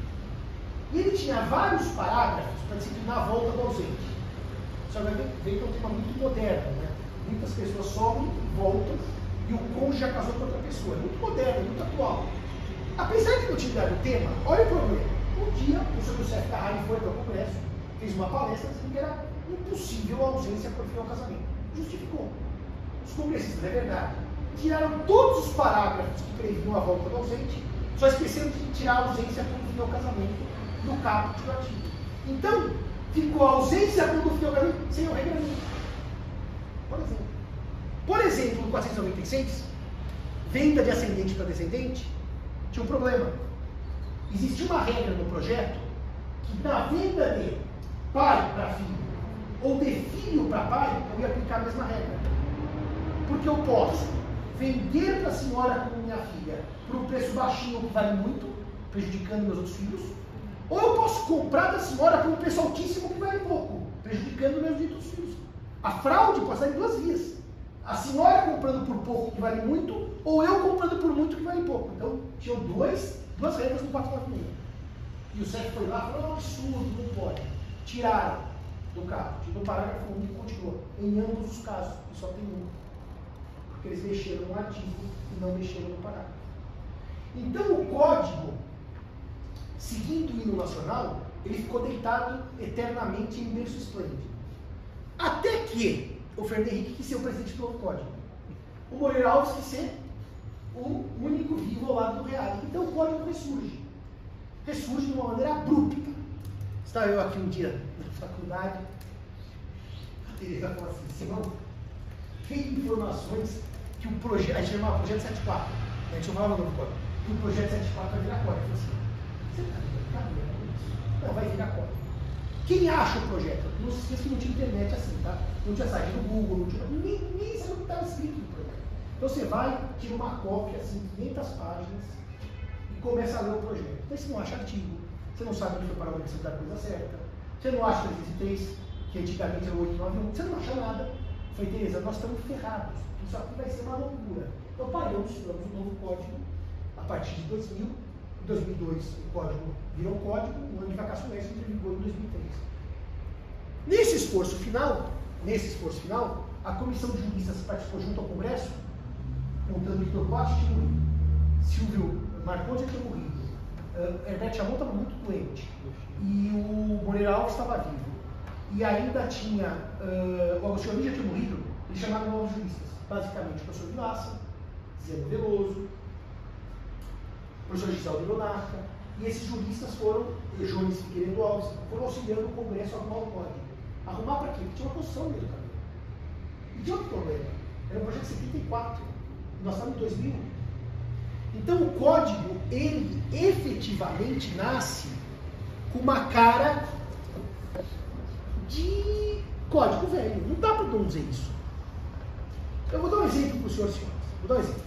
E ele tinha vários parágrafos para disciplinar a volta do ausente. Só vai ver que é um tema muito moderno, né? Muitas pessoas somem, voltam, e o cônjuge já casou com outra pessoa. É muito moderno, muito atual. Apesar de não utilizar o tema, olha o problema. Um dia, o senhor Youssef Carrari foi para o Congresso, fez uma palestra dizendo que era impossível a ausência por fim ao casamento. Justificou. Os congressistas, é verdade, tiraram todos os parágrafos que previam a volta do ausente, só esqueceram de tirar a ausência por fim ao casamento do caput do artigo. Então, ficou a ausência por fim ao casamento sem o regramento. Por exemplo. Por exemplo, no quatrocentos e noventa e seis, venda de ascendente para descendente, tinha um problema. Existia uma regra no projeto que na venda de pai para filho ou de filho para pai, eu ia aplicar a mesma regra. Porque eu posso vender para a senhora como minha filha por um preço baixinho que vale muito, prejudicando meus outros filhos, ou eu posso comprar da senhora por um preço altíssimo que vale pouco, prejudicando meus outros filhos. A fraude pode estar em duas vias. A senhora comprando por pouco que vale muito, ou eu comprando por muito que vale pouco. Então, tinham dois, duas regras no quatrocentos e noventa e seis. E o C E F foi lá e falou, é um absurdo, não pode. Tiraram do caput. No parágrafo um que continuou. Em ambos os casos, e só tem um. Porque eles mexeram no artigo e não mexeram no parágrafo. Então, o código, seguindo o hino nacional, ele ficou deitado eternamente em berço esplêndido. Até que o Fernando Henrique quis ser o presidente do novo código. O Moreira Alves quis ser o único vivo ao lado do Reale. Então o código ressurge. Ressurge de uma maneira abrupta. Estava eu aqui um dia na faculdade, a Tereza falou assim, Simão, tem informações que o projeto, a gente chamava projeto setenta e quatro, a gente chamava o novo código, que o projeto setenta e quatro vai virar código. Eu falei assim, você está de brincadeira com isso? Não, vai virar código. Quem acha o projeto? Não se esqueça que não tinha internet assim, tá? Não tinha site no Google, não tinha. Nem, nem sabe o que estava escrito no projeto. Então você vai, tira uma cópia, assim, quinhentas páginas, e começa a ler o projeto. Então você não acha artigo, você não sabe onde foi parar a versão da coisa certa, você não acha trezentos e três, que antigamente era o oitocentos e noventa e um, você não acha nada. Eu falei, Tereza, nós estamos ferrados, isso aqui vai ser uma loucura. Então paramos, tiramos um novo código, a partir de dois mil. Em dois mil e dois o código virou código, o ano de vacação entrou em vigor em dois mil e três. Nesse esforço final, nesse esforço final, a comissão de juristas participou junto ao Congresso, contando que Torquato tinha morrido, Silvio Marcondes tinha morrido, uh, Herbert Chamon estava muito doente, e o Moreira Alves estava vivo. E ainda tinha, uh, o Agostinho Almeida já tinha morrido, eles chamaram novos juristas, basicamente o professor Vilaça, Zeno Veloso, o professor Gisaldo Leonarca, e esses juristas foram, Jones Figueiredo Alves, foram auxiliando o Congresso a arrumar o código. Arrumar para quê? Porque tinha uma construção no meio do caminho. E tinha outro problema. Era um projeto de setenta e quatro. Nós estamos em dois mil. Então o código, ele efetivamente nasce com uma cara de código velho. Não dá para não dizer isso. Eu vou dar um exemplo para os senhores e senhoras. Vou dar um exemplo.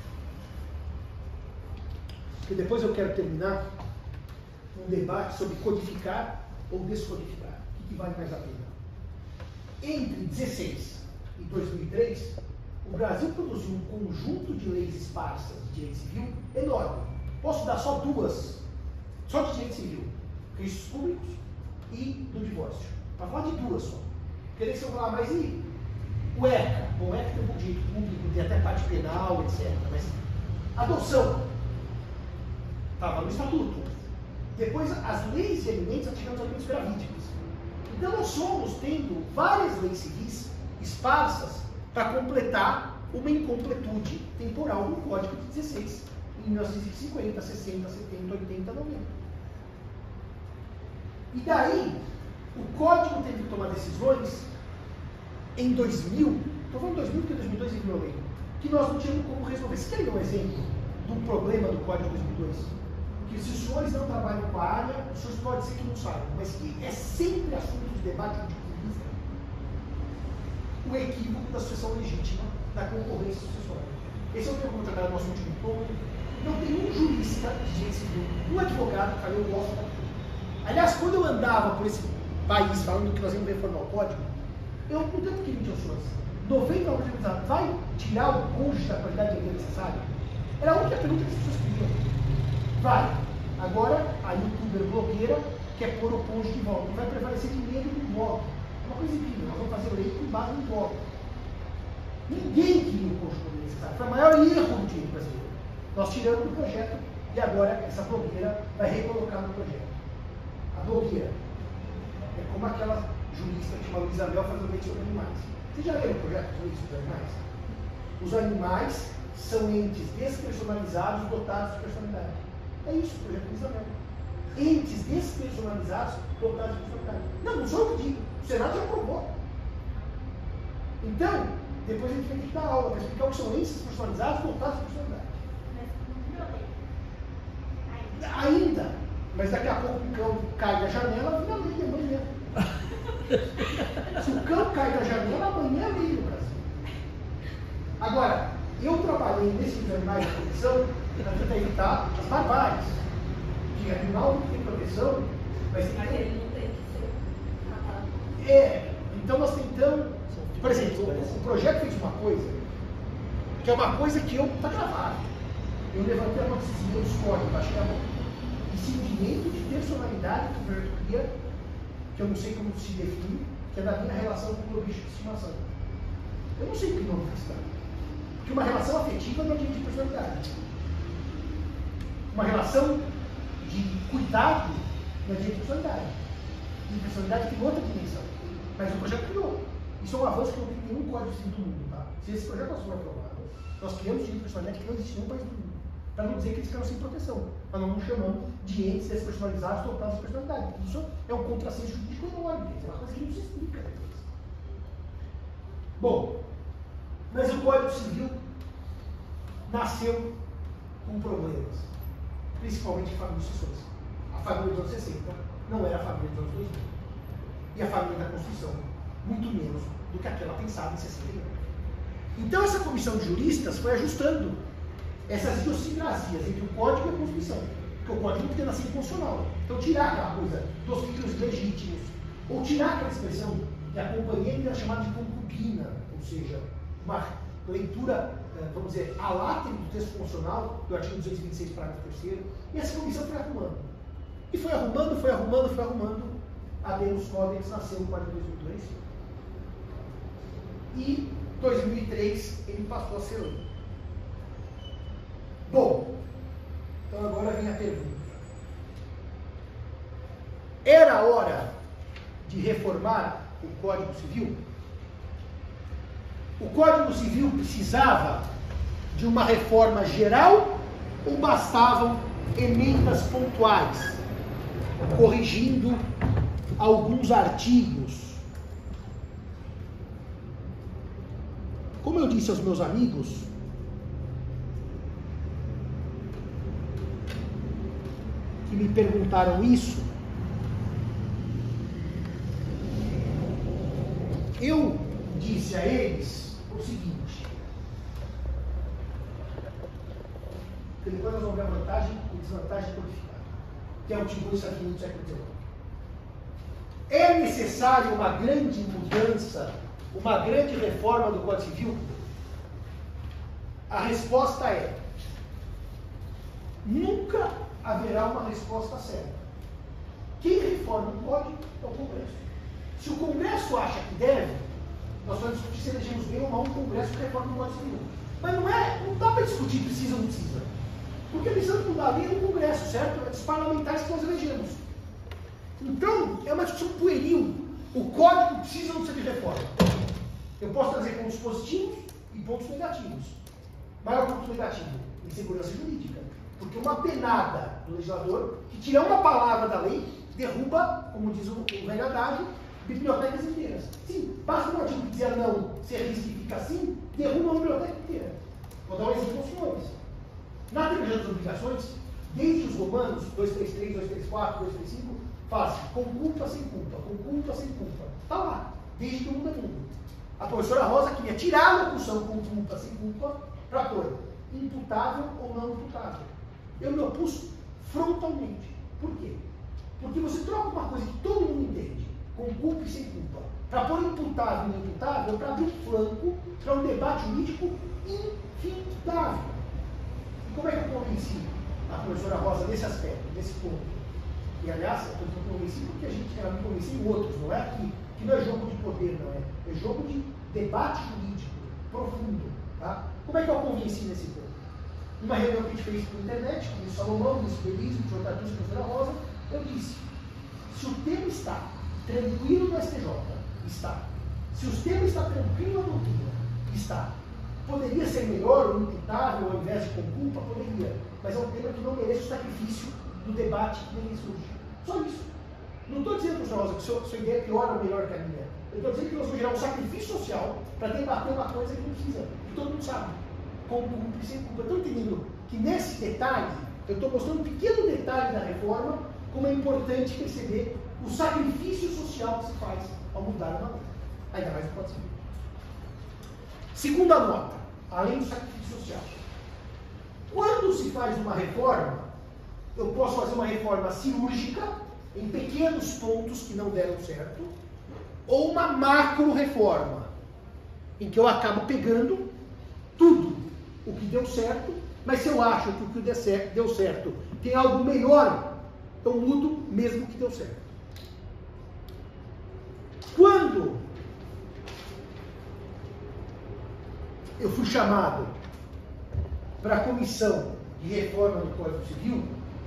Porque depois eu quero terminar um debate sobre codificar ou descodificar. O que vale mais a pena? Entre dezesseis e dois mil e três, o Brasil produziu um conjunto de leis esparsas de direito civil enorme. Posso dar só duas, só de direito civil, registros públicos e do divórcio. Para falar de duas só. Porque daí se eu falar, mas e o ECA? Bom, o ECA tem um direito público, tem até parte penal, etcétera. Mas adoção estava no estatuto. Depois, as leis de alimentos, nós tivemos alimentos gravídicos. Então, nós somos tendo várias leis civis esparsas para completar uma incompletude temporal no Código de dezesseis, em mil novecentos e cinquenta, sessenta, setenta, oitenta, noventa. E daí, o Código teve que tomar decisões em dois mil, estou falando dois mil porque dois mil e dois é lei, que nós não tínhamos como resolver. Você quer dar um exemplo do problema do Código de dois mil e dois? Que se os senhores não trabalham com a área, os senhores podem ser que não saibam, mas que é sempre assunto de debate jurídico, o equívoco da sucessão legítima da concorrência sucessória. Esse é o tema que eu vou trabalhar no nosso último ponto. Não tem um jurista de direito civil, um advogado que fala, eu gosto daquilo. Aliás, quando eu andava por esse país falando que nós íamos reformar o código, eu não tenho que mentir aos senhores. noventa por cento da vai tirar o cônjuge da qualidade de vida necessária? Era a única pergunta que as pessoas pediam. Vai. Agora, a youtuber blogueira quer pôr o cônjuge de volta. Vai prevalecer de medo do voto. É uma coisa incrível. Nós vamos fazer lei com base no voto. Ninguém queria o cônjuge necessário. Foi o maior erro do direito brasileiro. Nós tiramos do projeto e agora essa blogueira vai recolocar no projeto. A blogueira é como aquela jurista que chama Luísa Mel fazendo lei sobre animais. Vocês já leram o projeto de lei sobre animais? Os animais são entes despersonalizados dotados de personalidade. É isso o projeto de Luísa Mel. Entes despersonalizados dotados de personalidade. Não, não sou eu que digo. O Senado já aprovou. Então, depois a gente vai ter que dar aula para explicar o que são entes personalizados dotados de personalidade. Ainda. Mas daqui a pouco o cão cai da janela, vira lei amanhã. Se o cão cai da janela, amanhã é lei no Brasil. Agora, eu trabalhei nesses animais de proteção para tentar evitar as barbáries. Que animal não tem proteção, mas tem que ter. Não tem que ser. É, então nós tentamos. Por exemplo, o projeto fez uma coisa, que é uma coisa que eu está gravado. Eu levantei a mão desses meus códigos, baixei a mão. Sentimento de personalidade que o projeto cria, que eu não sei como se define, que é da minha relação com o meu bicho de estimação. Eu não sei o que nome está cidade. Porque uma relação afetiva não é de personalidade. Uma relação de cuidado não é de personalidade. De personalidade tem outra dimensão. Mas o projeto criou. Isso é um avanço que não tem nenhum código civil do mundo. Tá? Se esse projeto fosse aprovado, nós criamos de personalidade que não existe nenhum país do mundo. Para não dizer que eles ficaram sem proteção. Mas nós não chamamos de entes despersonalizados dotados de personalidade. Isso é um contrassenso jurídico enorme. É uma coisa que não se explica depois. Bom, mas o Código Civil nasceu com problemas. Principalmente em famílias sucessórias. A família dos anos sessenta não era a família dos anos dois mil. E a família da Constituição, muito menos do que aquela pensada em sessenta e nove. Então essa comissão de juristas foi ajustando essas idiosincrasias entre o Código e a Constituição. Porque o Código não tem nascido constitucional. Então tirar aquela coisa dos filhos legítimos, ou tirar aquela expressão que a companheira era chamada de concubina, ou seja, uma leitura, vamos dizer, alátero do texto constitucional, do artigo duzentos e vinte e seis, parágrafo terceiro, e essa comissão foi arrumando. E foi arrumando, foi arrumando, foi arrumando, a Habeas Codex nasceu no Código de dois mil e dois, e em dois mil e três ele passou a ser lei. Bom, então agora vem a pergunta. Era hora de reformar o Código Civil? O Código Civil precisava de uma reforma geral ou bastavam emendas pontuais, corrigindo alguns artigos? Como eu disse aos meus amigos, que me perguntaram isso, eu disse a eles o seguinte: resolver a vantagem e desvantagem codificada, que é o tipo isso aqui no século dezenove. É necessária uma grande mudança, uma grande reforma do Código Civil? A resposta é: nunca haverá uma resposta certa. Quem reforma o Código é o Congresso. Se o Congresso acha que deve, nós vamos discutir se elegemos bem ou mal um Congresso que reforma o Código Civil. Mas não é, não dá para discutir precisa ou não precisa. Porque precisamos mudar a lei no Congresso, certo? É dos parlamentares que nós elegemos. Então, é uma discussão pueril. O Código precisa ou não precisa de reforma. Eu posso trazer pontos positivos e pontos negativos. Maior ponto negativo, insegurança jurídica. Porque uma penada do legislador, que tira uma palavra da lei, derruba, como diz o, o velho adágio, bibliotecas inteiras. Sim, basta um artigo que dizia não, se risca e fica assim, derruba a biblioteca inteira. Vou dar um exemplo aos senhores. Na trilogia das obrigações, desde os romanos, dois três três, dois três quatro, dois três cinco, faz com culpa, sem culpa, com culpa, sem culpa. Está lá, desde que o mundo é mundo. A professora Rosa queria tirar a locução com culpa, sem culpa, para pôr imputável ou não imputável. Eu me opus frontalmente. Por quê? Porque você troca uma coisa que todo mundo entende, com culpa e sem culpa, para pôr imputável e não imputável, para abrir um flanco para um debate jurídico infindável. E como é que eu convenci a professora Rosa nesse aspecto, nesse ponto? E aliás, eu estou convencido porque a gente ela me convenceu em outros, não é que, que não é jogo de poder, não é? É jogo de debate jurídico profundo. Tá? Como é que eu convenci nesse ponto? Numa reunião que a gente fez pela internet, com o Salomão, o Ministro Belismo, o senhor Tatucci e a professora Rosa, eu disse: se o tema está tranquilo no S T J, está. Se o tema está tranquilo na doutrina, está. Poderia ser melhor ou imputável ao invés de com culpa? Poderia. Mas é um tema que não merece o sacrifício do debate que nele surge. Só isso. Não estou dizendo, professor Rosa, que sua, sua ideia é pior ou melhor que a minha. Eu estou dizendo que nós vamos gerar um sacrifício social para debater uma coisa que não precisa, que todo mundo sabe. Com culpa e sem culpa. Estou entendendo que nesse detalhe, eu estou mostrando um pequeno detalhe da reforma, como é importante perceber o sacrifício social que se faz ao mudar uma lei. Ainda mais no Código Civil. Segunda nota, além do sacrifício social. Quando se faz uma reforma, eu posso fazer uma reforma cirúrgica, em pequenos pontos que não deram certo, ou uma macro-reforma, em que eu acabo pegando tudo o que deu certo, mas se eu acho que o que deu certo tem algo melhor, eu mudo mesmo que deu certo. Quando eu fui chamado para a comissão de reforma do Código Civil,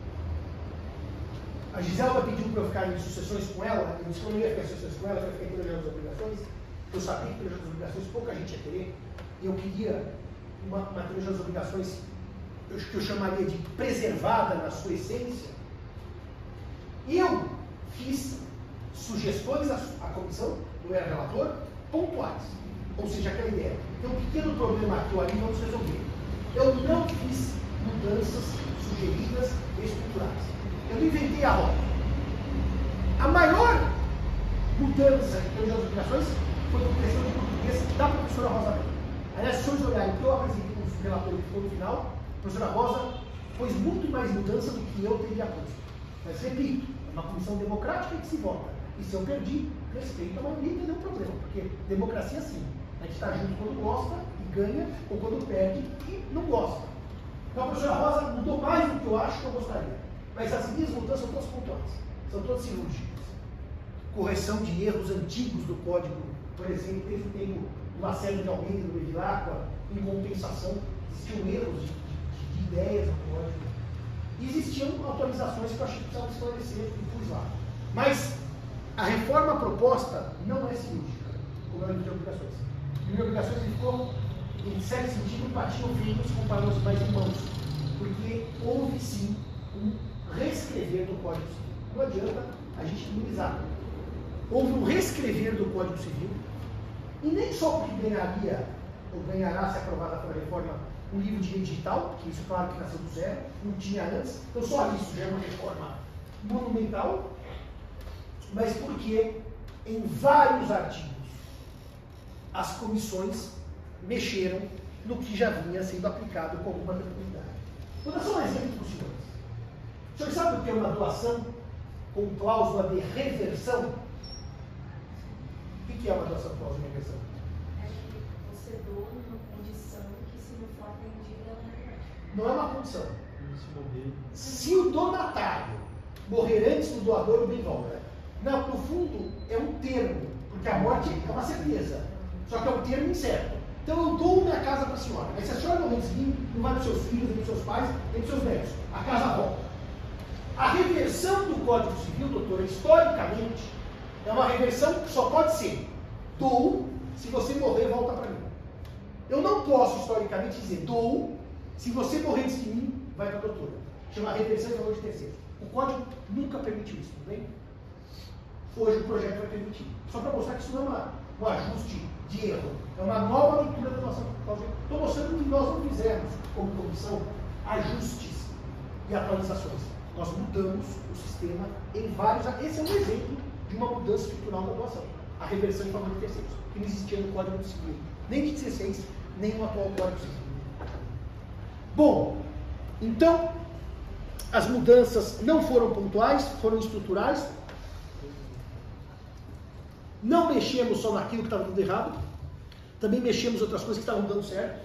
a Giselda pediu para eu ficar em sucessões com ela. Eu disse que eu não ia ficar em sucessões com ela, eu fiquei pela das obrigações. Eu sabia que pela das obrigações pouca gente ia querer, e eu queria uma, uma trilogia das obrigações eu, que eu chamaria de preservada na sua essência. E eu fiz sugestões à, à comissão, eu era relator, pontuais. Ou seja, aquela ideia. Tem um pequeno problema aqui ou ali, vamos resolver. Eu não fiz mudanças sugeridas e estruturais. Eu não inventei a roda. A maior mudança em termos de obrigações foi a questão de português da professora Rosa Weber. Aliás, se vocês olharem o que eu apresentei no relatório que ficou no final, a professora Rosa pôs muito mais mudança do que eu teria posto. Mas, repito, é uma comissão democrática que se vota. E se eu perdi, respeito a maioria e não tem nenhum problema, porque democracia sim. A gente está junto quando gosta e ganha, ou quando perde e não gosta. Então a professora Rosa mudou mais do que eu acho que eu gostaria. Mas as minhas mudanças são todas pontuais, são todas cirúrgicas. Correção de erros antigos do código, por exemplo, desde o tempo do Marcelo de Almeida e do Bevilacqua, em compensação, existiam erros de, de, de ideias no código. E existiam atualizações que eu achei que precisavam esclarecer e pus lá. Mas a reforma proposta não é cirúrgica, como é o livro de obrigações. O livro de obrigações ele ficou, em certo sentido, batiam feitos com parâmetros mais irmãos, porque houve sim um reescrever do Código Civil. Não adianta a gente minimizar. Houve um reescrever do Código Civil, e nem só porque ganharia, ou ganhará, se aprovada pela reforma, um livro de lei digital, que isso claro que nasceu do zero, não tinha antes, então só isso já é uma reforma monumental, mas porque em vários artigos as comissões mexeram no que já vinha sendo aplicado com alguma tranquilidade. Vou dar só um exemplo para os senhores. O senhor sabe o que é uma doação com cláusula de reversão? O que é uma doação com cláusula de reversão? É que você doa numa condição que, se não for atendida, ela não é. Não é uma condição. Se o donatário morrer antes do doador, o bem volta. Não, no fundo, é um termo, porque a morte é uma certeza. Só que é um termo incerto. Então eu dou minha casa para a senhora. Mas se a senhora morrer antes de mim, não vai para os seus filhos, nem para os seus pais, nem para os seus netos. A casa volta. A reversão do Código Civil, doutora, historicamente, é uma reversão que só pode ser dou, se você morrer, volta para mim. Eu não posso, historicamente, dizer dou, se você morrer antes de mim, vai para a doutora. Chama reversão em favor de terceiro. O Código nunca permitiu isso, tudo bem? Hoje o projeto vai permitir. Só para mostrar que isso não é uma, um ajuste de erro. É uma nova leitura da nossa causa. Estou mostrando que nós não fizemos, como comissão, ajustes e atualizações. Nós mudamos o sistema em vários... Esse é um exemplo de uma mudança estrutural da doação. A reversão em favor de terceiros, que não existia no Código Civil. Nem de dezesseis, nem no atual Código Civil. Bom, então, as mudanças não foram pontuais, foram estruturais. Não mexemos só naquilo que estava dando errado, também mexemos em outras coisas que estavam dando certo.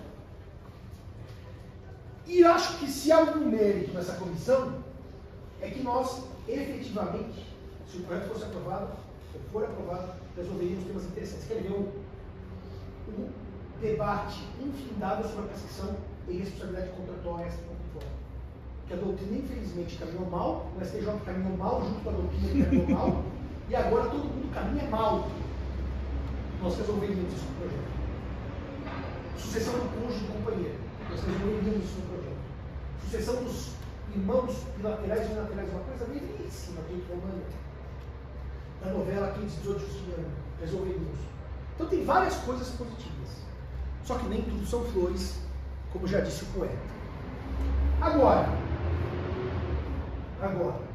E acho que se há algum mérito nessa comissão, é que nós, efetivamente, se o projeto fosse aprovado, ou for aprovado, resolveríamos temas interessantes. Quer ver um, um debate infindável sobre a prescrição e responsabilidade contratual extra-contratual. Que a doutrina, infelizmente, caminhou mal, o S T J caminhou mal junto com a doutrina que caminhou mal, e agora todo mundo caminha mal. Nós resolveríamos isso no projeto. Sucessão do cônjuge do companheiro. Nós resolveríamos isso no projeto. Sucessão dos irmãos bilaterais e unilaterais. Uma coisa belíssima do romano. Da novela Quem Dezoito Justiniano. Resolveríamos. Então tem várias coisas positivas. Só que nem tudo são flores, como já disse o poeta. Agora. Agora.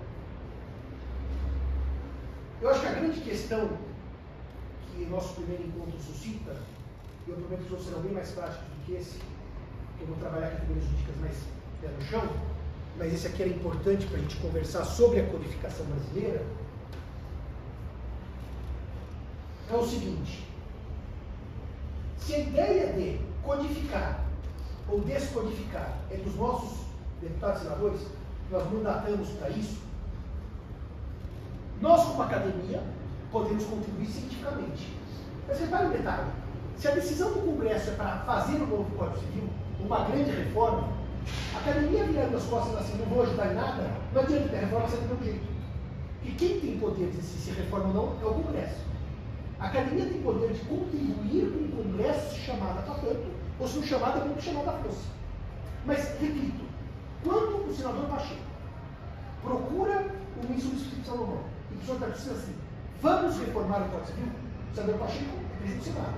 Eu acho que a grande questão que nosso primeiro encontro suscita, e eu prometo que os outros serão bem mais práticos do que esse, porque eu vou trabalhar categorias jurídicas mais pé no chão, mas esse aqui era importante para a gente conversar sobre a codificação brasileira, é o seguinte: se a ideia de codificar ou descodificar é dos nossos deputados e senadores, nós mandatamos para isso, nós, como academia, podemos contribuir cientificamente. Mas repare um detalhe: se a decisão do Congresso é para fazer um novo Código Civil, uma grande reforma, a academia virando as costas assim, não vou ajudar em nada, não adianta que a reforma seja do mesmo jeito. E quem tem poder de decidir se reforma ou não é o Congresso. A academia tem poder de contribuir com o Congresso se chamada para tanto, ou se não chamada, como chamada fosse. Mas, repito, quando o senador Pacheco procura o ministro do Espírito Salomão, e o senhor está dizendo assim, vamos reformar o Código Civil, o senador Pacheco é presidente do Senado.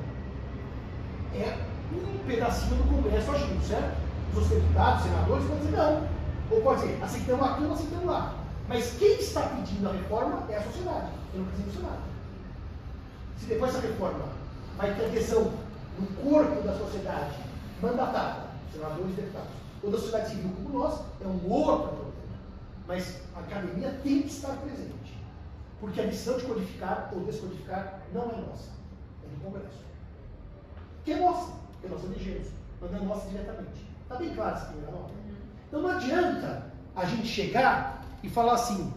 É um pedacinho do Congresso agindo, certo? Os deputados, senadores, podem dizer não. Ou pode dizer, aceitamos aqui ou aceitamos lá. Mas quem está pedindo a reforma é a sociedade, pelo presidente do Senado. Se depois essa reforma vai ter adesão no corpo da sociedade mandatada, senadores e deputados, ou da sociedade civil como nós, é um outro problema. Mas a academia tem que estar presente. Porque a decisão de codificar ou descodificar não é nossa, é do Congresso. Que é nossa, porque nós elegemos, mas não é nossa diretamente. Está bem claro essa primeira nota? Então não adianta a gente chegar e falar assim,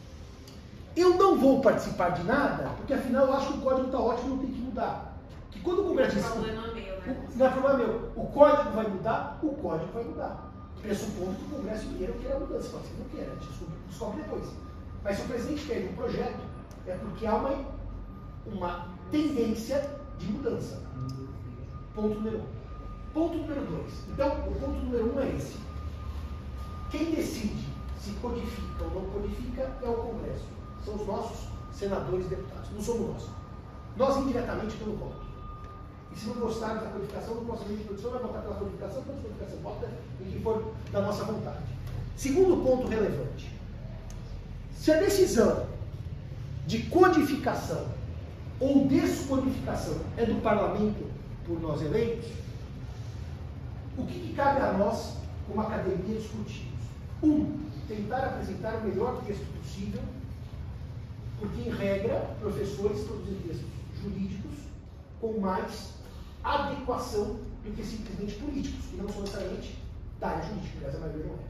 eu não vou participar de nada, porque afinal eu acho que o código está ótimo e não tem que mudar. Que quando o Congresso diz, o problema é meu, né? O, não é problema meu, o código vai mudar, o código vai mudar. Pressupondo que o Congresso inteiro queira a mudança, pode ser que não queira, a gente descobre depois. Mas se o presidente quer um projeto, é porque há uma, uma tendência de mudança. Ponto número um. Ponto número dois. Então, o ponto número um é esse. Quem decide se codifica ou não codifica é o Congresso. São os nossos senadores e deputados. Não somos nós. Nós, indiretamente, pelo voto. E se não gostarmos da codificação, no processo de produção vai votar pela codificação, pela codificação vota em que for da nossa vontade. Segundo ponto relevante. Se a decisão de codificação ou descodificação é do parlamento por nós eleitos, o que, que cabe a nós, como academia discutimos. Um, tentar apresentar o melhor texto possível, porque, em regra, professores produzem textos jurídicos com mais adequação do que simplesmente políticos, que não são necessariamente da área jurídica, mas a maioria não é.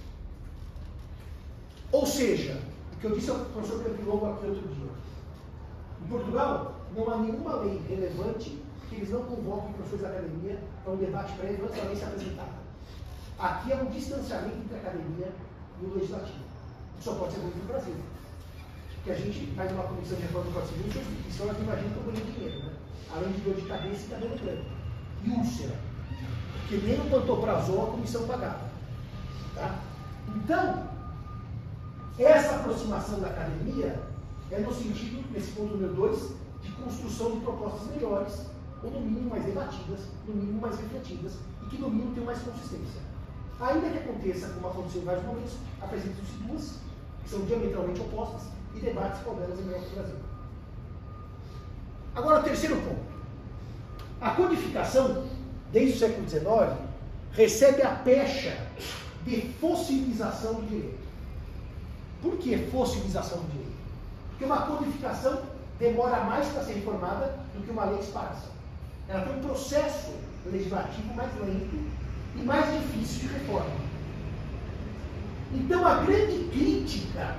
Ou seja, o que eu disse ao professor Pedro Lobo aqui outro dia, em Portugal não há nenhuma lei relevante que eles não convoquem professores da academia para um debate prévio antes da lei ser apresentada. Aqui é um distanciamento entre a academia e o legislativo. Isso só pode ser feito no Brasil. Porque a gente faz uma comissão de reforma do Código Civil e só nós imaginamos que eu ganhei dinheiro, né? Além de dor de cabeça e cabelo branco. E úlcera. Porque nem o pantoprazol a comissão pagava. Tá? Então, essa aproximação da academia é no sentido, nesse ponto número dois, de construção de propostas melhores, ou no mínimo mais debatidas, no mínimo mais refletidas, e que no mínimo tenham mais consistência. Ainda que aconteça, como aconteceu em vários momentos, apresentam-se duas, que são diametralmente opostas, e debates qual delas é melhor para o Brasil. Agora, o terceiro ponto. A codificação, desde o século dezenove, recebe a pecha de fossilização do direito. Por que fossilização do direito? Porque uma codificação demora mais para ser reformada do que uma lei esparsa. Ela tem um processo legislativo mais lento e mais difícil de reforma. Então, a grande crítica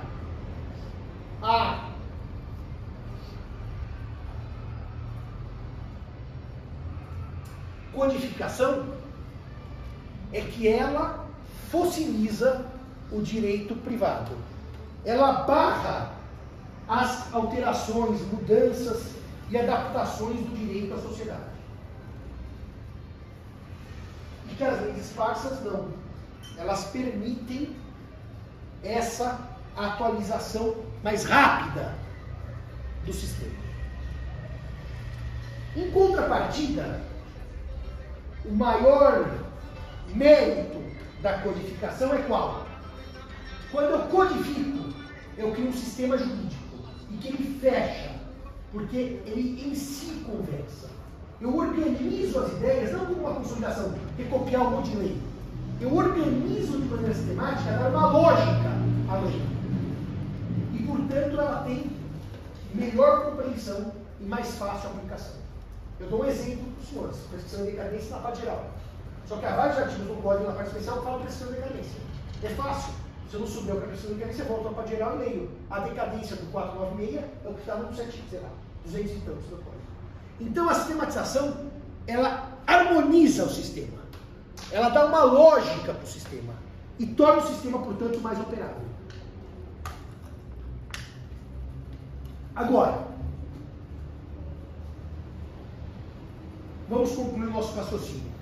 à codificação é que ela fossiliza o direito privado. Ela barra as alterações, mudanças e adaptações do direito à sociedade. E que as leis esparsas não. Elas permitem essa atualização mais rápida do sistema. Em contrapartida, o maior mérito da codificação é qual? Quando eu codifico, eu crio um sistema jurídico e que ele fecha, porque ele em si conversa. Eu organizo as ideias, não como uma consolidação, recopiar um monte de lei. Eu organizo de maneira sistemática, dar uma lógica à lei. E, portanto, ela tem melhor compreensão e mais fácil aplicação. Eu dou um exemplo para os senhores, prescrição de decadência na parte geral. Só que há vários artigos do código na parte especial que falam prescrição de decadência. É fácil. Se eu não souber o que é prescrição de decadência, eu volto para a parte geral e leio. A decadência do quatrocentos e noventa e seis é o que está no sete, sei lá, duzentos e tantos do código. Então a sistematização, ela harmoniza o sistema. Ela dá uma lógica para o sistema. E torna o sistema, portanto, mais operável. Agora, vamos concluir o nosso raciocínio.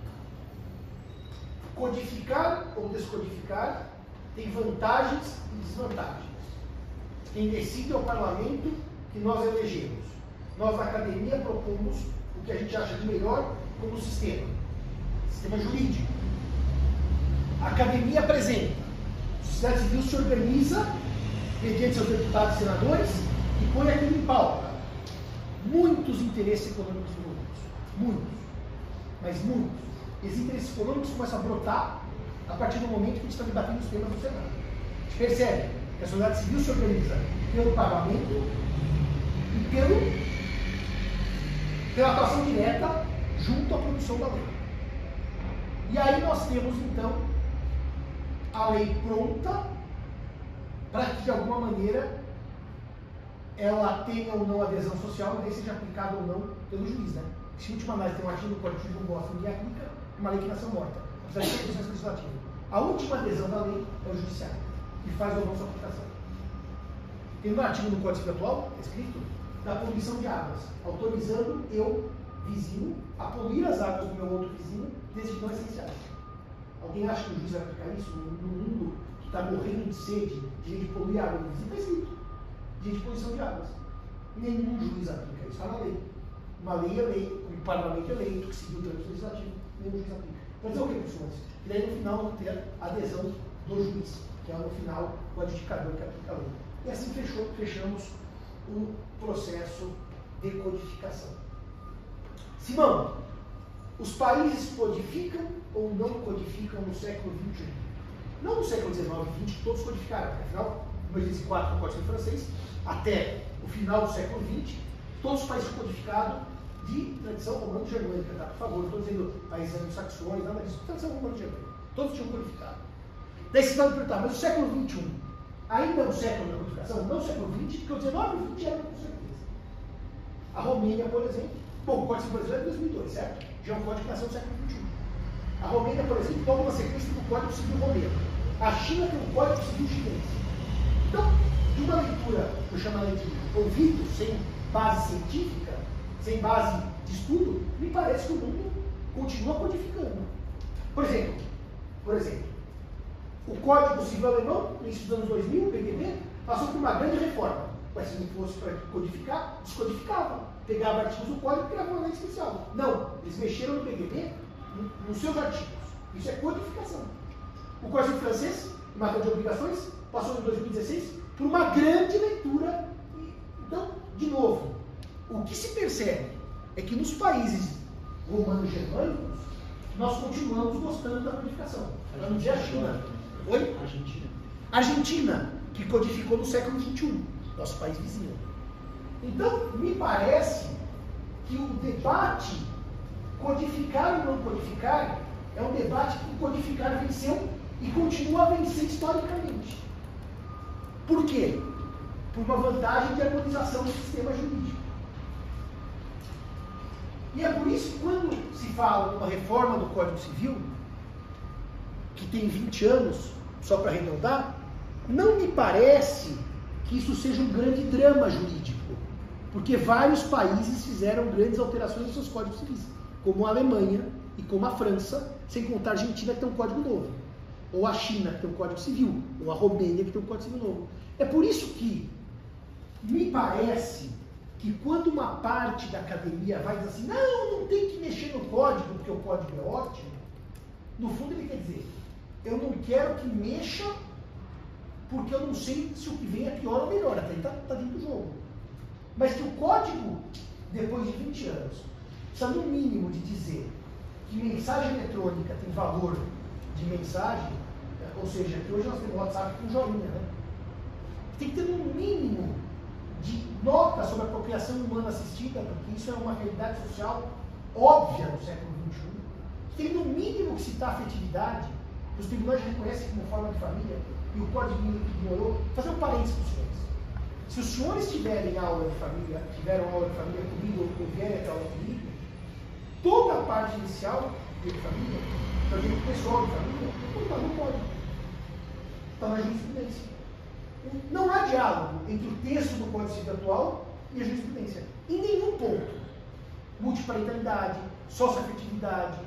Codificar ou descodificar tem vantagens e desvantagens. Quem decide é o parlamento que nós elegemos. Nós, na academia, propomos o que a gente acha de melhor como sistema. Sistema jurídico. A academia apresenta. A sociedade civil se organiza mediante seus deputados e senadores e põe aquilo em pauta. Muitos interesses econômicos envolvidos. Muitos. Mas muitos. Esses interesses econômicos começam a brotar a partir do momento que a gente está debatendo os temas do Senado. A gente percebe que a sociedade civil se organiza pelo parlamento e pelo, pela atuação direta junto à produção da lei. E aí nós temos, então, a lei pronta para que, de alguma maneira, ela tenha ou não adesão social e daí seja aplicada ou não pelo juiz, né? Se a última análise tem um artigo do Código Civil que não gosta, ninguém aplica, é uma lei que nasceu morta. Precisa de processo legislativo. A última adesão da lei é o judiciário, que faz ou não sua aplicação. Tem um artigo no Código Civil atual, escrito, da poluição de águas, autorizando eu, vizinho, a poluir as águas do meu outro vizinho, desde que não essenciais. Alguém acha que o juiz vai aplicar isso no mundo que está morrendo de sede, de gente poluir a água do vizinho? Está escrito. De gente poluição de águas. Nenhum juiz aplica isso, está na lei. Uma lei é lei, um parlamento eleito, que seguiu o trâmite legislativo, nenhum juiz aplica. Quer dizer o que, pessoas? E daí no final vão ter a adesão do juiz, que é no final o adjudicador que aplica a lei. E assim fechou, fechamos o processo de codificação. Simão, os países codificam ou não codificam no século vinte e um? Não no século dezenove e vinte, todos codificaram. Afinal, em mil oitocentos e quatro, o Código Francês, até o final do século vinte, todos os países codificados de tradição romano-germânica, tá? Por favor, não estou dizendo países anglo-saxões, nada disso, tradição romano-germânica. Todos tinham codificado. Daí você vai me perguntar, mas o século vinte e um ainda é um século da codificação? Não o século vinte, porque o dezenove e o vinte era com certeza. A Romênia, por exemplo, bom, o Código Civil brasileiro é de dois mil e dois, certo? Já é um código que nasceu no século vinte e um. A Romênia, por exemplo, toma uma sequência do Código Civil romeno. A China tem um Código Civil chinês. Então, de uma leitura, eu chamaria de ouvido, sem base científica, sem base de estudo, me parece que o mundo continua codificando. Por exemplo, por exemplo, o Código Civil alemão, no início dos anos dois mil, o P G B, passou por uma grande reforma. Mas se não fosse para codificar, descodificavam. Pegavam artigos do código e criavam uma lei especial. Não, eles mexeram no P G B, nos seus artigos. Isso é codificação. O Código francês, em matéria de obrigações, passou em dois mil e dezesseis por uma grande leitura. Então, de novo, o que se percebe é que nos países romanos-germânicos, nós continuamos gostando da codificação. Para não dizer a China. Oi? Argentina. Argentina, que codificou no século vinte e um, nosso país vizinho. Então, me parece que o debate codificar ou não codificar é um debate que codificar venceu e continua a vencer historicamente. Por quê? Por uma vantagem de harmonização do sistema jurídico. E é por isso que quando se fala de uma reforma do Código Civil, que tem vinte anos, só para arredondar, não me parece que isso seja um grande drama jurídico, porque vários países fizeram grandes alterações nos seus códigos civis, como a Alemanha e como a França, sem contar a Argentina, que tem um código novo, ou a China, que tem um código civil, ou a Romênia, que tem um código civil novo. É por isso que me parece que quando uma parte da academia vai dizer assim, não, não tem que mexer no código, porque o código é ótimo, no fundo ele quer dizer, eu não quero que mexa, porque eu não sei se o que vem é pior ou melhor, até aí está tá dentro do jogo. Mas que o código, depois de vinte anos, precisa no mínimo de dizer que mensagem eletrônica tem valor de mensagem, ou seja, que hoje nós temos WhatsApp com joinha, né? Tem que ter um mínimo de nota sobre a apropriação humana assistida, porque isso é uma realidade social óbvia no século vinte e um. Tem no mínimo que citar afetividade, os tribunais reconhecem como forma de família, e o Código ignorou. Fazer um parênteses para os senhores. Se os senhores tiverem aula de família, tiveram aula de família comigo, ou vierem até aula comigo, toda a parte inicial de família, para o pessoal de família, está no código. Está na jurisprudência. Não há diálogo entre o texto do Código Civil atual e a jurisprudência. Em nenhum ponto. Multiparentalidade, socioafetividade,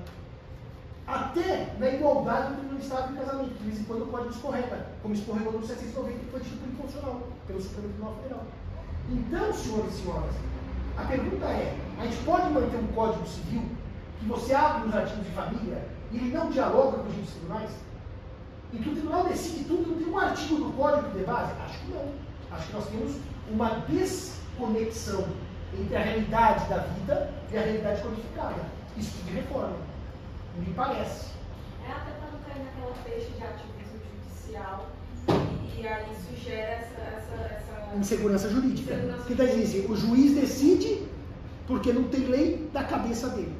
até na igualdade do estado de casamento, que de vez em quando o código escorrega, como escorregou no setecentos e noventa, que foi tido por inconstitucional, pelo Supremo Tribunal Federal. Então, senhores e senhoras, a pergunta é, a gente pode manter um Código Civil que você abre nos artigos de família e ele não dialoga com os outros tribunais? E que o tribunal decide tudo, não tem um artigo do Código de base? Acho que não. Acho que nós temos uma desconexão entre a realidade da vida e a realidade codificada. Isso de reforma. Me parece. É até para não cair naquela peixe de ativismo judicial e aí isso gera essa, essa, essa... insegurança jurídica. Insegurança Que está dizendo assim, o juiz decide porque não tem lei da cabeça dele.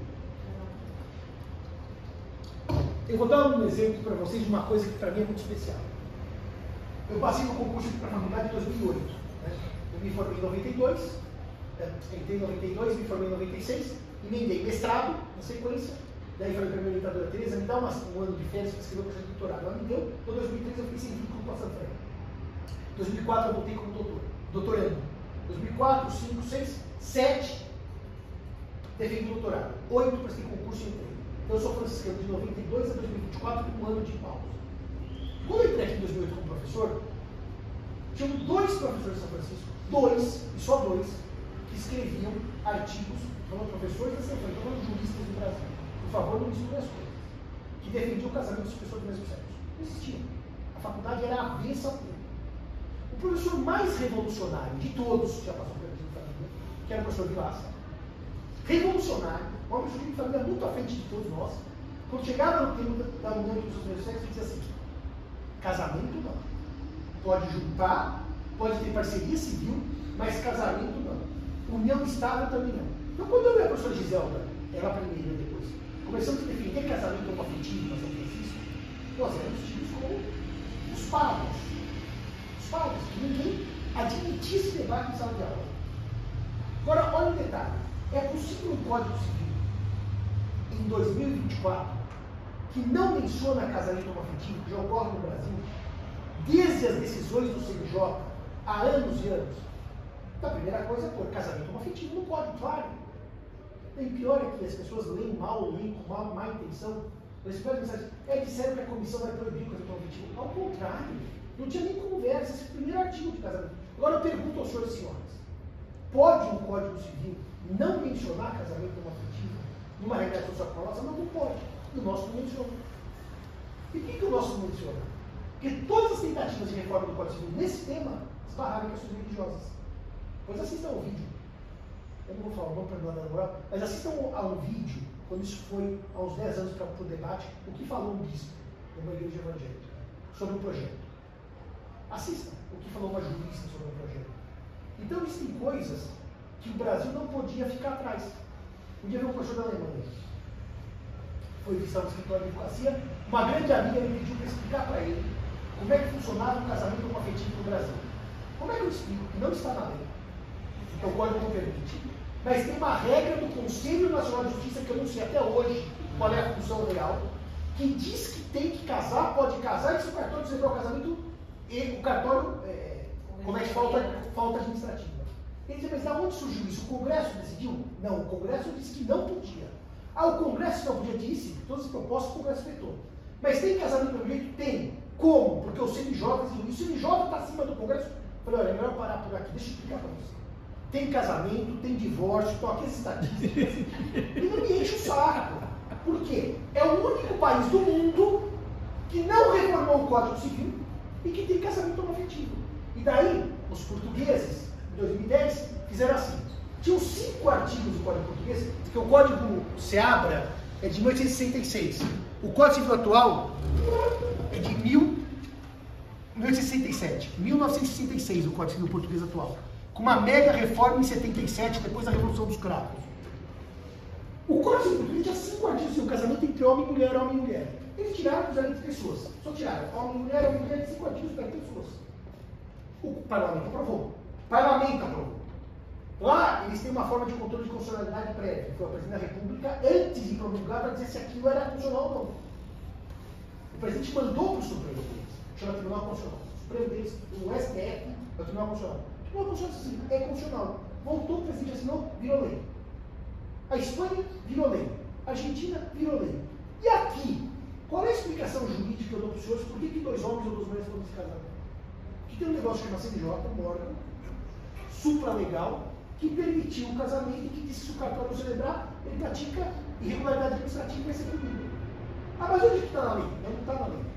Eu vou dar um exemplo para vocês de uma coisa que para mim é muito especial. Eu passei no concurso para a faculdade em dois mil e oito. Né? Eu me formei em noventa e dois, entrei em noventa e dois, me formei em noventa e seis, emendei mestrado na sequência. Daí falei para a minha orientadora Tereza, me dá uma, um ano de férias para escrever o projeto de doutorado. Ela me deu, então em dois mil e três eu fiquei sem vínculo com a Santa Fé. Em dois mil e quatro eu voltei como doutor, doutorando. dois mil e quatro, cinco, seis, sete, defendi doutorado. oito prestei concurso e entrei. Então eu sou franciscano de noventa e dois a dois mil e vinte e quatro com um ano de pausa. Quando eu entrei aqui em dois mil e oito como professor, tinham dois professores de São Francisco, dois, e só dois, que escreviam artigos, falando professores da São Francisco, falando juristas do Brasil. Por favor, não misture as coisas. Que defendiam o casamento das pessoas do mesmo sexo. Não existia. A faculdade era avessa a tudo. O professor mais revolucionário de todos, já passou pela família, que era o professor Vilaça, revolucionário, um homem surgiu de família muito à frente de todos nós. Quando chegava no tempo da união dos primeiros sexos, ele dizia assim, casamento não. Pode juntar, pode ter parceria civil, mas casamento não. União estável também não. Então, quando eu e a professora Giselda, ela primeiro e depois, começamos a defender casamento como afetivo na São Francisco, nós éramos tidos como os pagos. Os pagos, que ninguém admitia esse debate em sala de aula. Agora, olha um detalhe. É possível um Código Civil, em dois mil e vinte e quatro, que não menciona casamento homoafetivo, que já ocorre no Brasil, desde as decisões do C N J, há anos e anos. Então, a primeira coisa é pôr casamento homoafetivo no código, claro. E pior é que as pessoas leem mal, leem com má, má intenção. Eles pedem mensagem, é, disseram que a comissão vai proibir o casamento homoafetivo. Ao contrário, não tinha nem conversa, esse primeiro artigo de casamento. Agora eu pergunto aos senhores e senhoras, pode um Código Civil não mencionar casamento homoafetivo numa realidade social nossa? Não, não pode. O nosso não menciona. E por que, que o nosso não menciona? Porque todas as tentativas de reforma do Código Civil nesse tema esbarraram em questões religiosas. Pois assistam ao vídeo. Eu não vou falar o nome para não dar moral, mas assistam a um vídeo, quando isso foi há uns dez anos para o debate, o que falou um bispo de uma igreja evangélica sobre o projeto. Assistam o que falou uma jurista sobre o projeto. Então, existem coisas que o Brasil não podia ficar atrás. Um dia veio um professor da Alemanha, foi visitar um escritório de advocacia, uma grande amiga me pediu para explicar para ele como é que funcionava o casamento homoafetivo no Brasil. Como é que eu explico? Que não está na lei, porque o código não permite, mas tem uma regra do Conselho Nacional de Justiça, que eu não sei até hoje qual é a função real, que diz que tem que casar, pode casar, e se o cartório celebrar o casamento, ele, o cartório é, comete falta, falta administrativa. Ele diz, mas da onde surgiu isso? O Congresso decidiu? Não, o Congresso disse que não podia. Ah, o Congresso não podia, disse, todas as propostas o Congresso vetou. Mas tem casamento pelo jeito? Tem. Como? Porque o C N J decidiu. E o C N J está acima do Congresso. Eu falei, olha, é melhor parar por aqui, deixa eu explicar para você. Tem casamento, tem divórcio, estão aqui as estatísticas. E não me enche o saco. Por quê? É o único país do mundo que não reformou o Código Civil e que tem casamento homoafetivo. E daí, os portugueses, em dois mil e dez, fizeram assim. Tinham cinco artigos do Código Português, porque o Código Seabra é de mil oitocentos e sessenta e seis. O Código Civil atual é de mil oitocentos e sessenta e sete. mil novecentos e sessenta e seis, o Código Civil Português atual. Com uma mega reforma em setenta e sete, depois da Revolução dos Cravos. O Código Civil Português tinha cinco artigos, o casamento entre homem e mulher, homem e mulher. Eles tiraram os entre pessoas. Só tiraram homem e mulher, homem e mulher, cinco artigos para pessoas. O Parlamento aprovou. O Parlamento aprovou. Lá, eles têm uma forma de controle de constitucionalidade prévia, que foi o presidente da República, antes de promulgar, para dizer se aquilo era constitucional ou não. O presidente mandou para o Supremo deles, chama Tribunal Constitucional. O Supremo deles, o S T F, é o Tribunal Constitucional. O Tribunal Constitucional assim, é constitucional. Voltou, o presidente assinou, virou lei. A Espanha virou lei. A Argentina virou lei. E aqui, qual é a explicação jurídica que eu dou para os senhores por que, que dois homens ou duas mulheres podem se casar? Que tem um negócio chamado C N J, um órgão supralegal, que permitiu o casamento e que disse que se o cartório não celebrar, ele pratica irregularidade administrativa e vai ser punido. Ah, mas onde está na lei? Não está na lei.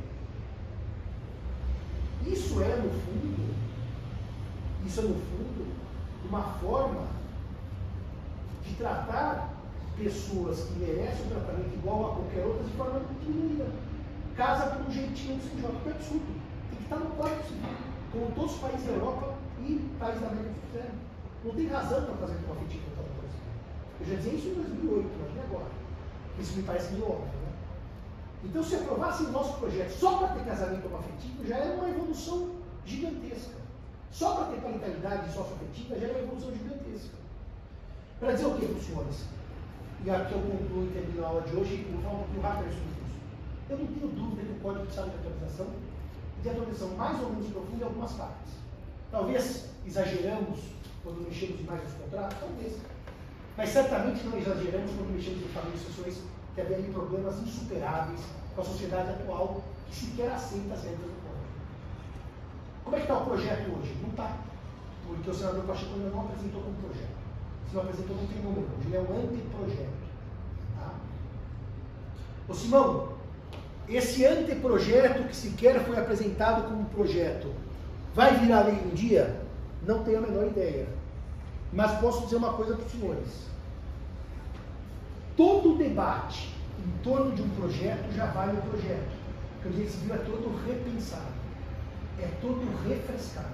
Isso é, no fundo, isso é, no fundo, uma forma de tratar pessoas que merecem um tratamento igual a qualquer outra de forma diminuída. Casa por um jeitinho do C N J, que é absurdo. Tem que estar no Código Civil, como todos os países da Europa e países da América do Sul. Não tem razão para fazer uma afetivo no Código Civil. Eu já dizia isso em dois mil e oito, mas não é agora. Isso me parece meio óbvio, né? Então, se aprovasse o nosso projeto só para ter casamento homoafetivo, já era uma evolução gigantesca. Só para ter parentalidade socioafetiva já era uma evolução gigantesca. Para dizer o que para os senhores? E aqui eu concluo e termino a aula de hoje e vou falar um pouquinho rápido sobre isso. Eu não tenho dúvida que o código precisa de atualização, e de atualização mais ou menos profunda em algumas partes. Talvez exageramos quando mexemos demais nos contratos, talvez. Mas certamente não exageramos quando mexemos em famílias e instituições que havia ali problemas insuperáveis com a sociedade atual que sequer aceita as regras do código. Como é que está o projeto hoje? Não está. Porque o senador Pacheco ainda não apresentou como projeto. Se não apresentou, não tem número. Hoje ele é um anteprojeto. Tá? Ô Simão, esse anteprojeto que sequer foi apresentado como projeto, vai virar lei um dia? Não tenho a menor ideia. Mas posso dizer uma coisa para os senhores. todo debate em torno de um projeto já vale o projeto. Porque o direito civil é todo repensado, é todo refrescado.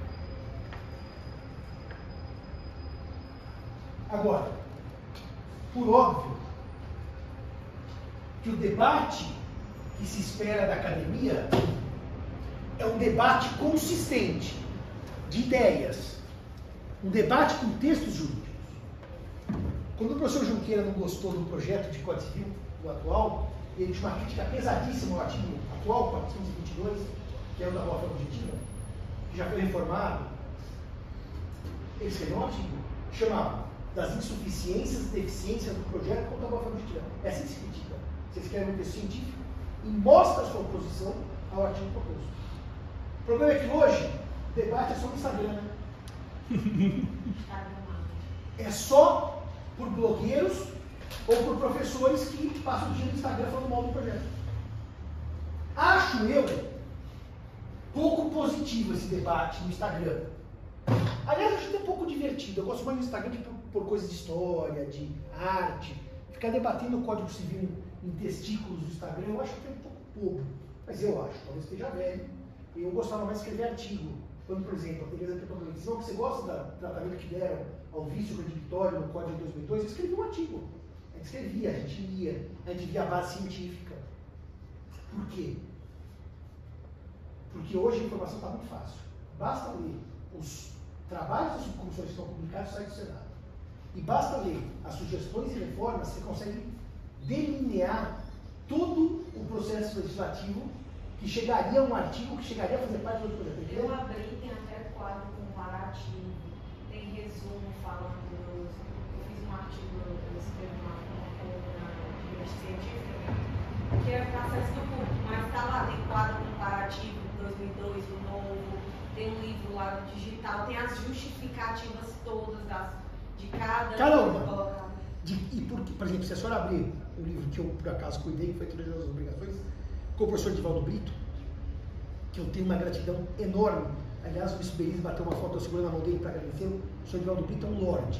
Agora, por óbvio, que o debate que se espera da academia é um debate consistente de ideias, um debate com textos jurídicos. Quando o professor Junqueira não gostou do projeto de Código Civil, o atual, ele tinha uma crítica pesadíssima ao artigo atual, quatrocentos e vinte e dois, que é o da boa-fé objetiva, que já foi reformado. Ele escreveu um artigo que chamava das insuficiências e deficiências do projeto contra a boa-fé objetiva. É assim que se critica. Você escreve um texto científico e mostra a sua oposição ao artigo proposto. O problema é que hoje o debate é só no Instagram, né? É só por blogueiros ou por professores que passam o dia no Instagram falando mal do projeto. Acho eu pouco positivo esse debate no Instagram. Aliás, eu acho até um pouco divertido. Eu gosto mais do Instagram de por coisas de história, de arte. Ficar debatendo o Código Civil em testículos do Instagram, eu acho que é um pouco bobo. Mas eu acho, talvez esteja velho. E eu gostava mais de escrever artigo. Quando, por exemplo, a beleza que eu estou falando, você gosta do tratamento que deram ao vício redivitório no Código de dois mil e dois, eu escrevi um artigo. A gente escrevia, a gente lia, a gente via a base científica. Por quê? Porque hoje a informação está muito fácil. Basta ler os trabalhos das subcomissões que estão publicados no site do Senado. E basta ler as sugestões e reformas, você consegue delinear todo o processo legislativo que chegaria a um artigo, que chegaria a fazer parte do outro projeto. Eu abri, tem até quadro comparativo, tem resumo falando, eu fiz um artigo, eu escrevi uma coluna na científica, que é para acesso do público, mas está lá, tem quadro comparativo de dois mil e dois, do novo, tem um livro lá do digital, tem as justificativas todas das, de cada... Cada uma. De, e por, por exemplo, se a senhora abrir o livro que eu, por acaso, cuidei, que foi Teoria das Obrigações, com o professor Divaldo Brito, que eu tenho uma gratidão enorme. Aliás, o Bispo Belize bateu uma foto, eu segurando a mão dele para agradecer. O professor Divaldo Brito é um lorde,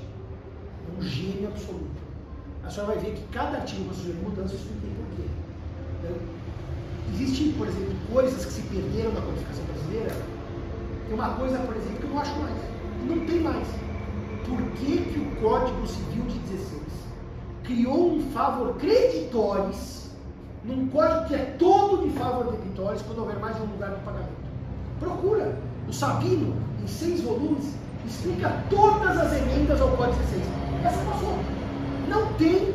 um gênio absoluto. A senhora vai ver que cada artigo que eu sugeri mudança, eu expliquei por quê. Então, existem, por exemplo, coisas que se perderam na codificação brasileira. Tem uma coisa, por exemplo, que eu não acho mais. Não tem mais. Por que, que o Código Civil de dezesseis criou um favor creditores num código que é todo de favor debitores quando houver mais de um lugar de pagamento? Procura. O Sabino, em seis volumes, explica todas as emendas ao Código dezesseis. Essa passou. Não tem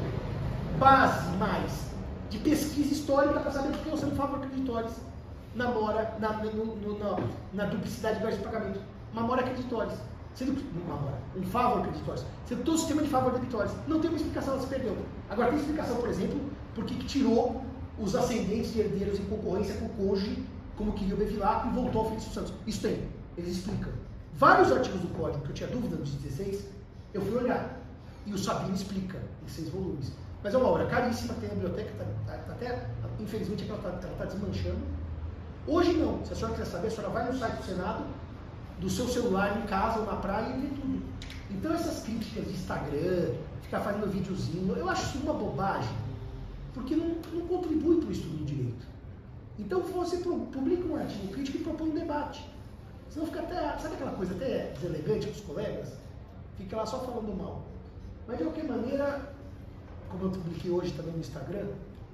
base mais de pesquisa histórica para saber por que nós temos favor creditores na mora, na, no, no, na, na duplicidade de base de pagamento. Uma mora creditores. Sendo, uma mora, um favor creditores. Sendo todo o sistema de favor debitores. Não tem uma explicação, ela se perdeu. Agora tem explicação, por exemplo, por que tirou os ascendentes de herdeiros em concorrência com o cônjuge, como queria o Bevilacqua, e voltou ao Felício Santos. Isso tem, eles explicam. Vários artigos do Código que eu tinha dúvida no dezesseis, eu fui olhar. E o Sabino explica, em seis volumes. Mas é uma obra caríssima, tem a biblioteca, tá, tá, tá até, infelizmente, ela está tá desmanchando. Hoje não. Se a senhora quiser saber, a senhora vai no site do Senado, do seu celular, em casa ou na praia, e vê tudo. Então essas críticas de Instagram, ficar fazendo videozinho, eu acho isso uma bobagem. Porque não, não contribui para o estudo do direito. Então você publica um artigo crítico e propõe um debate. Senão fica até, sabe aquela coisa até deselegante com os colegas? Fica lá só falando mal. Mas de qualquer maneira, como eu publiquei hoje também no Instagram,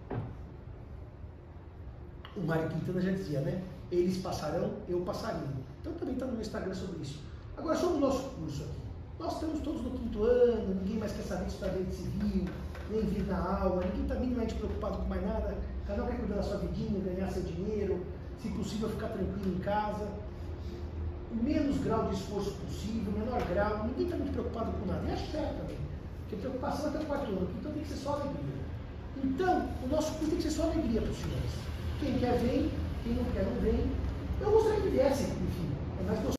o Mário Quintana já dizia, né? Eles passarão, eu passarinho. Então também está no meu Instagram sobre isso. Agora, sobre o nosso curso aqui. Nós estamos todos no quinto ano, ninguém mais quer saber de estudar direito civil, nem vir na aula, ninguém está minimamente preocupado com mais nada, cada um quer cuidar da sua vidinha, ganhar seu dinheiro, se possível ficar tranquilo em casa, o menos grau de esforço possível, o menor grau, ninguém está muito preocupado com nada, e acho certo também, porque preocupação é até o quarto ano, então tem que ser só alegria. Então, o nosso curso tem que ser só alegria para os senhores. Quem quer vem, quem não quer não vem. Eu gostaria que viesse, enfim, é mais gostoso.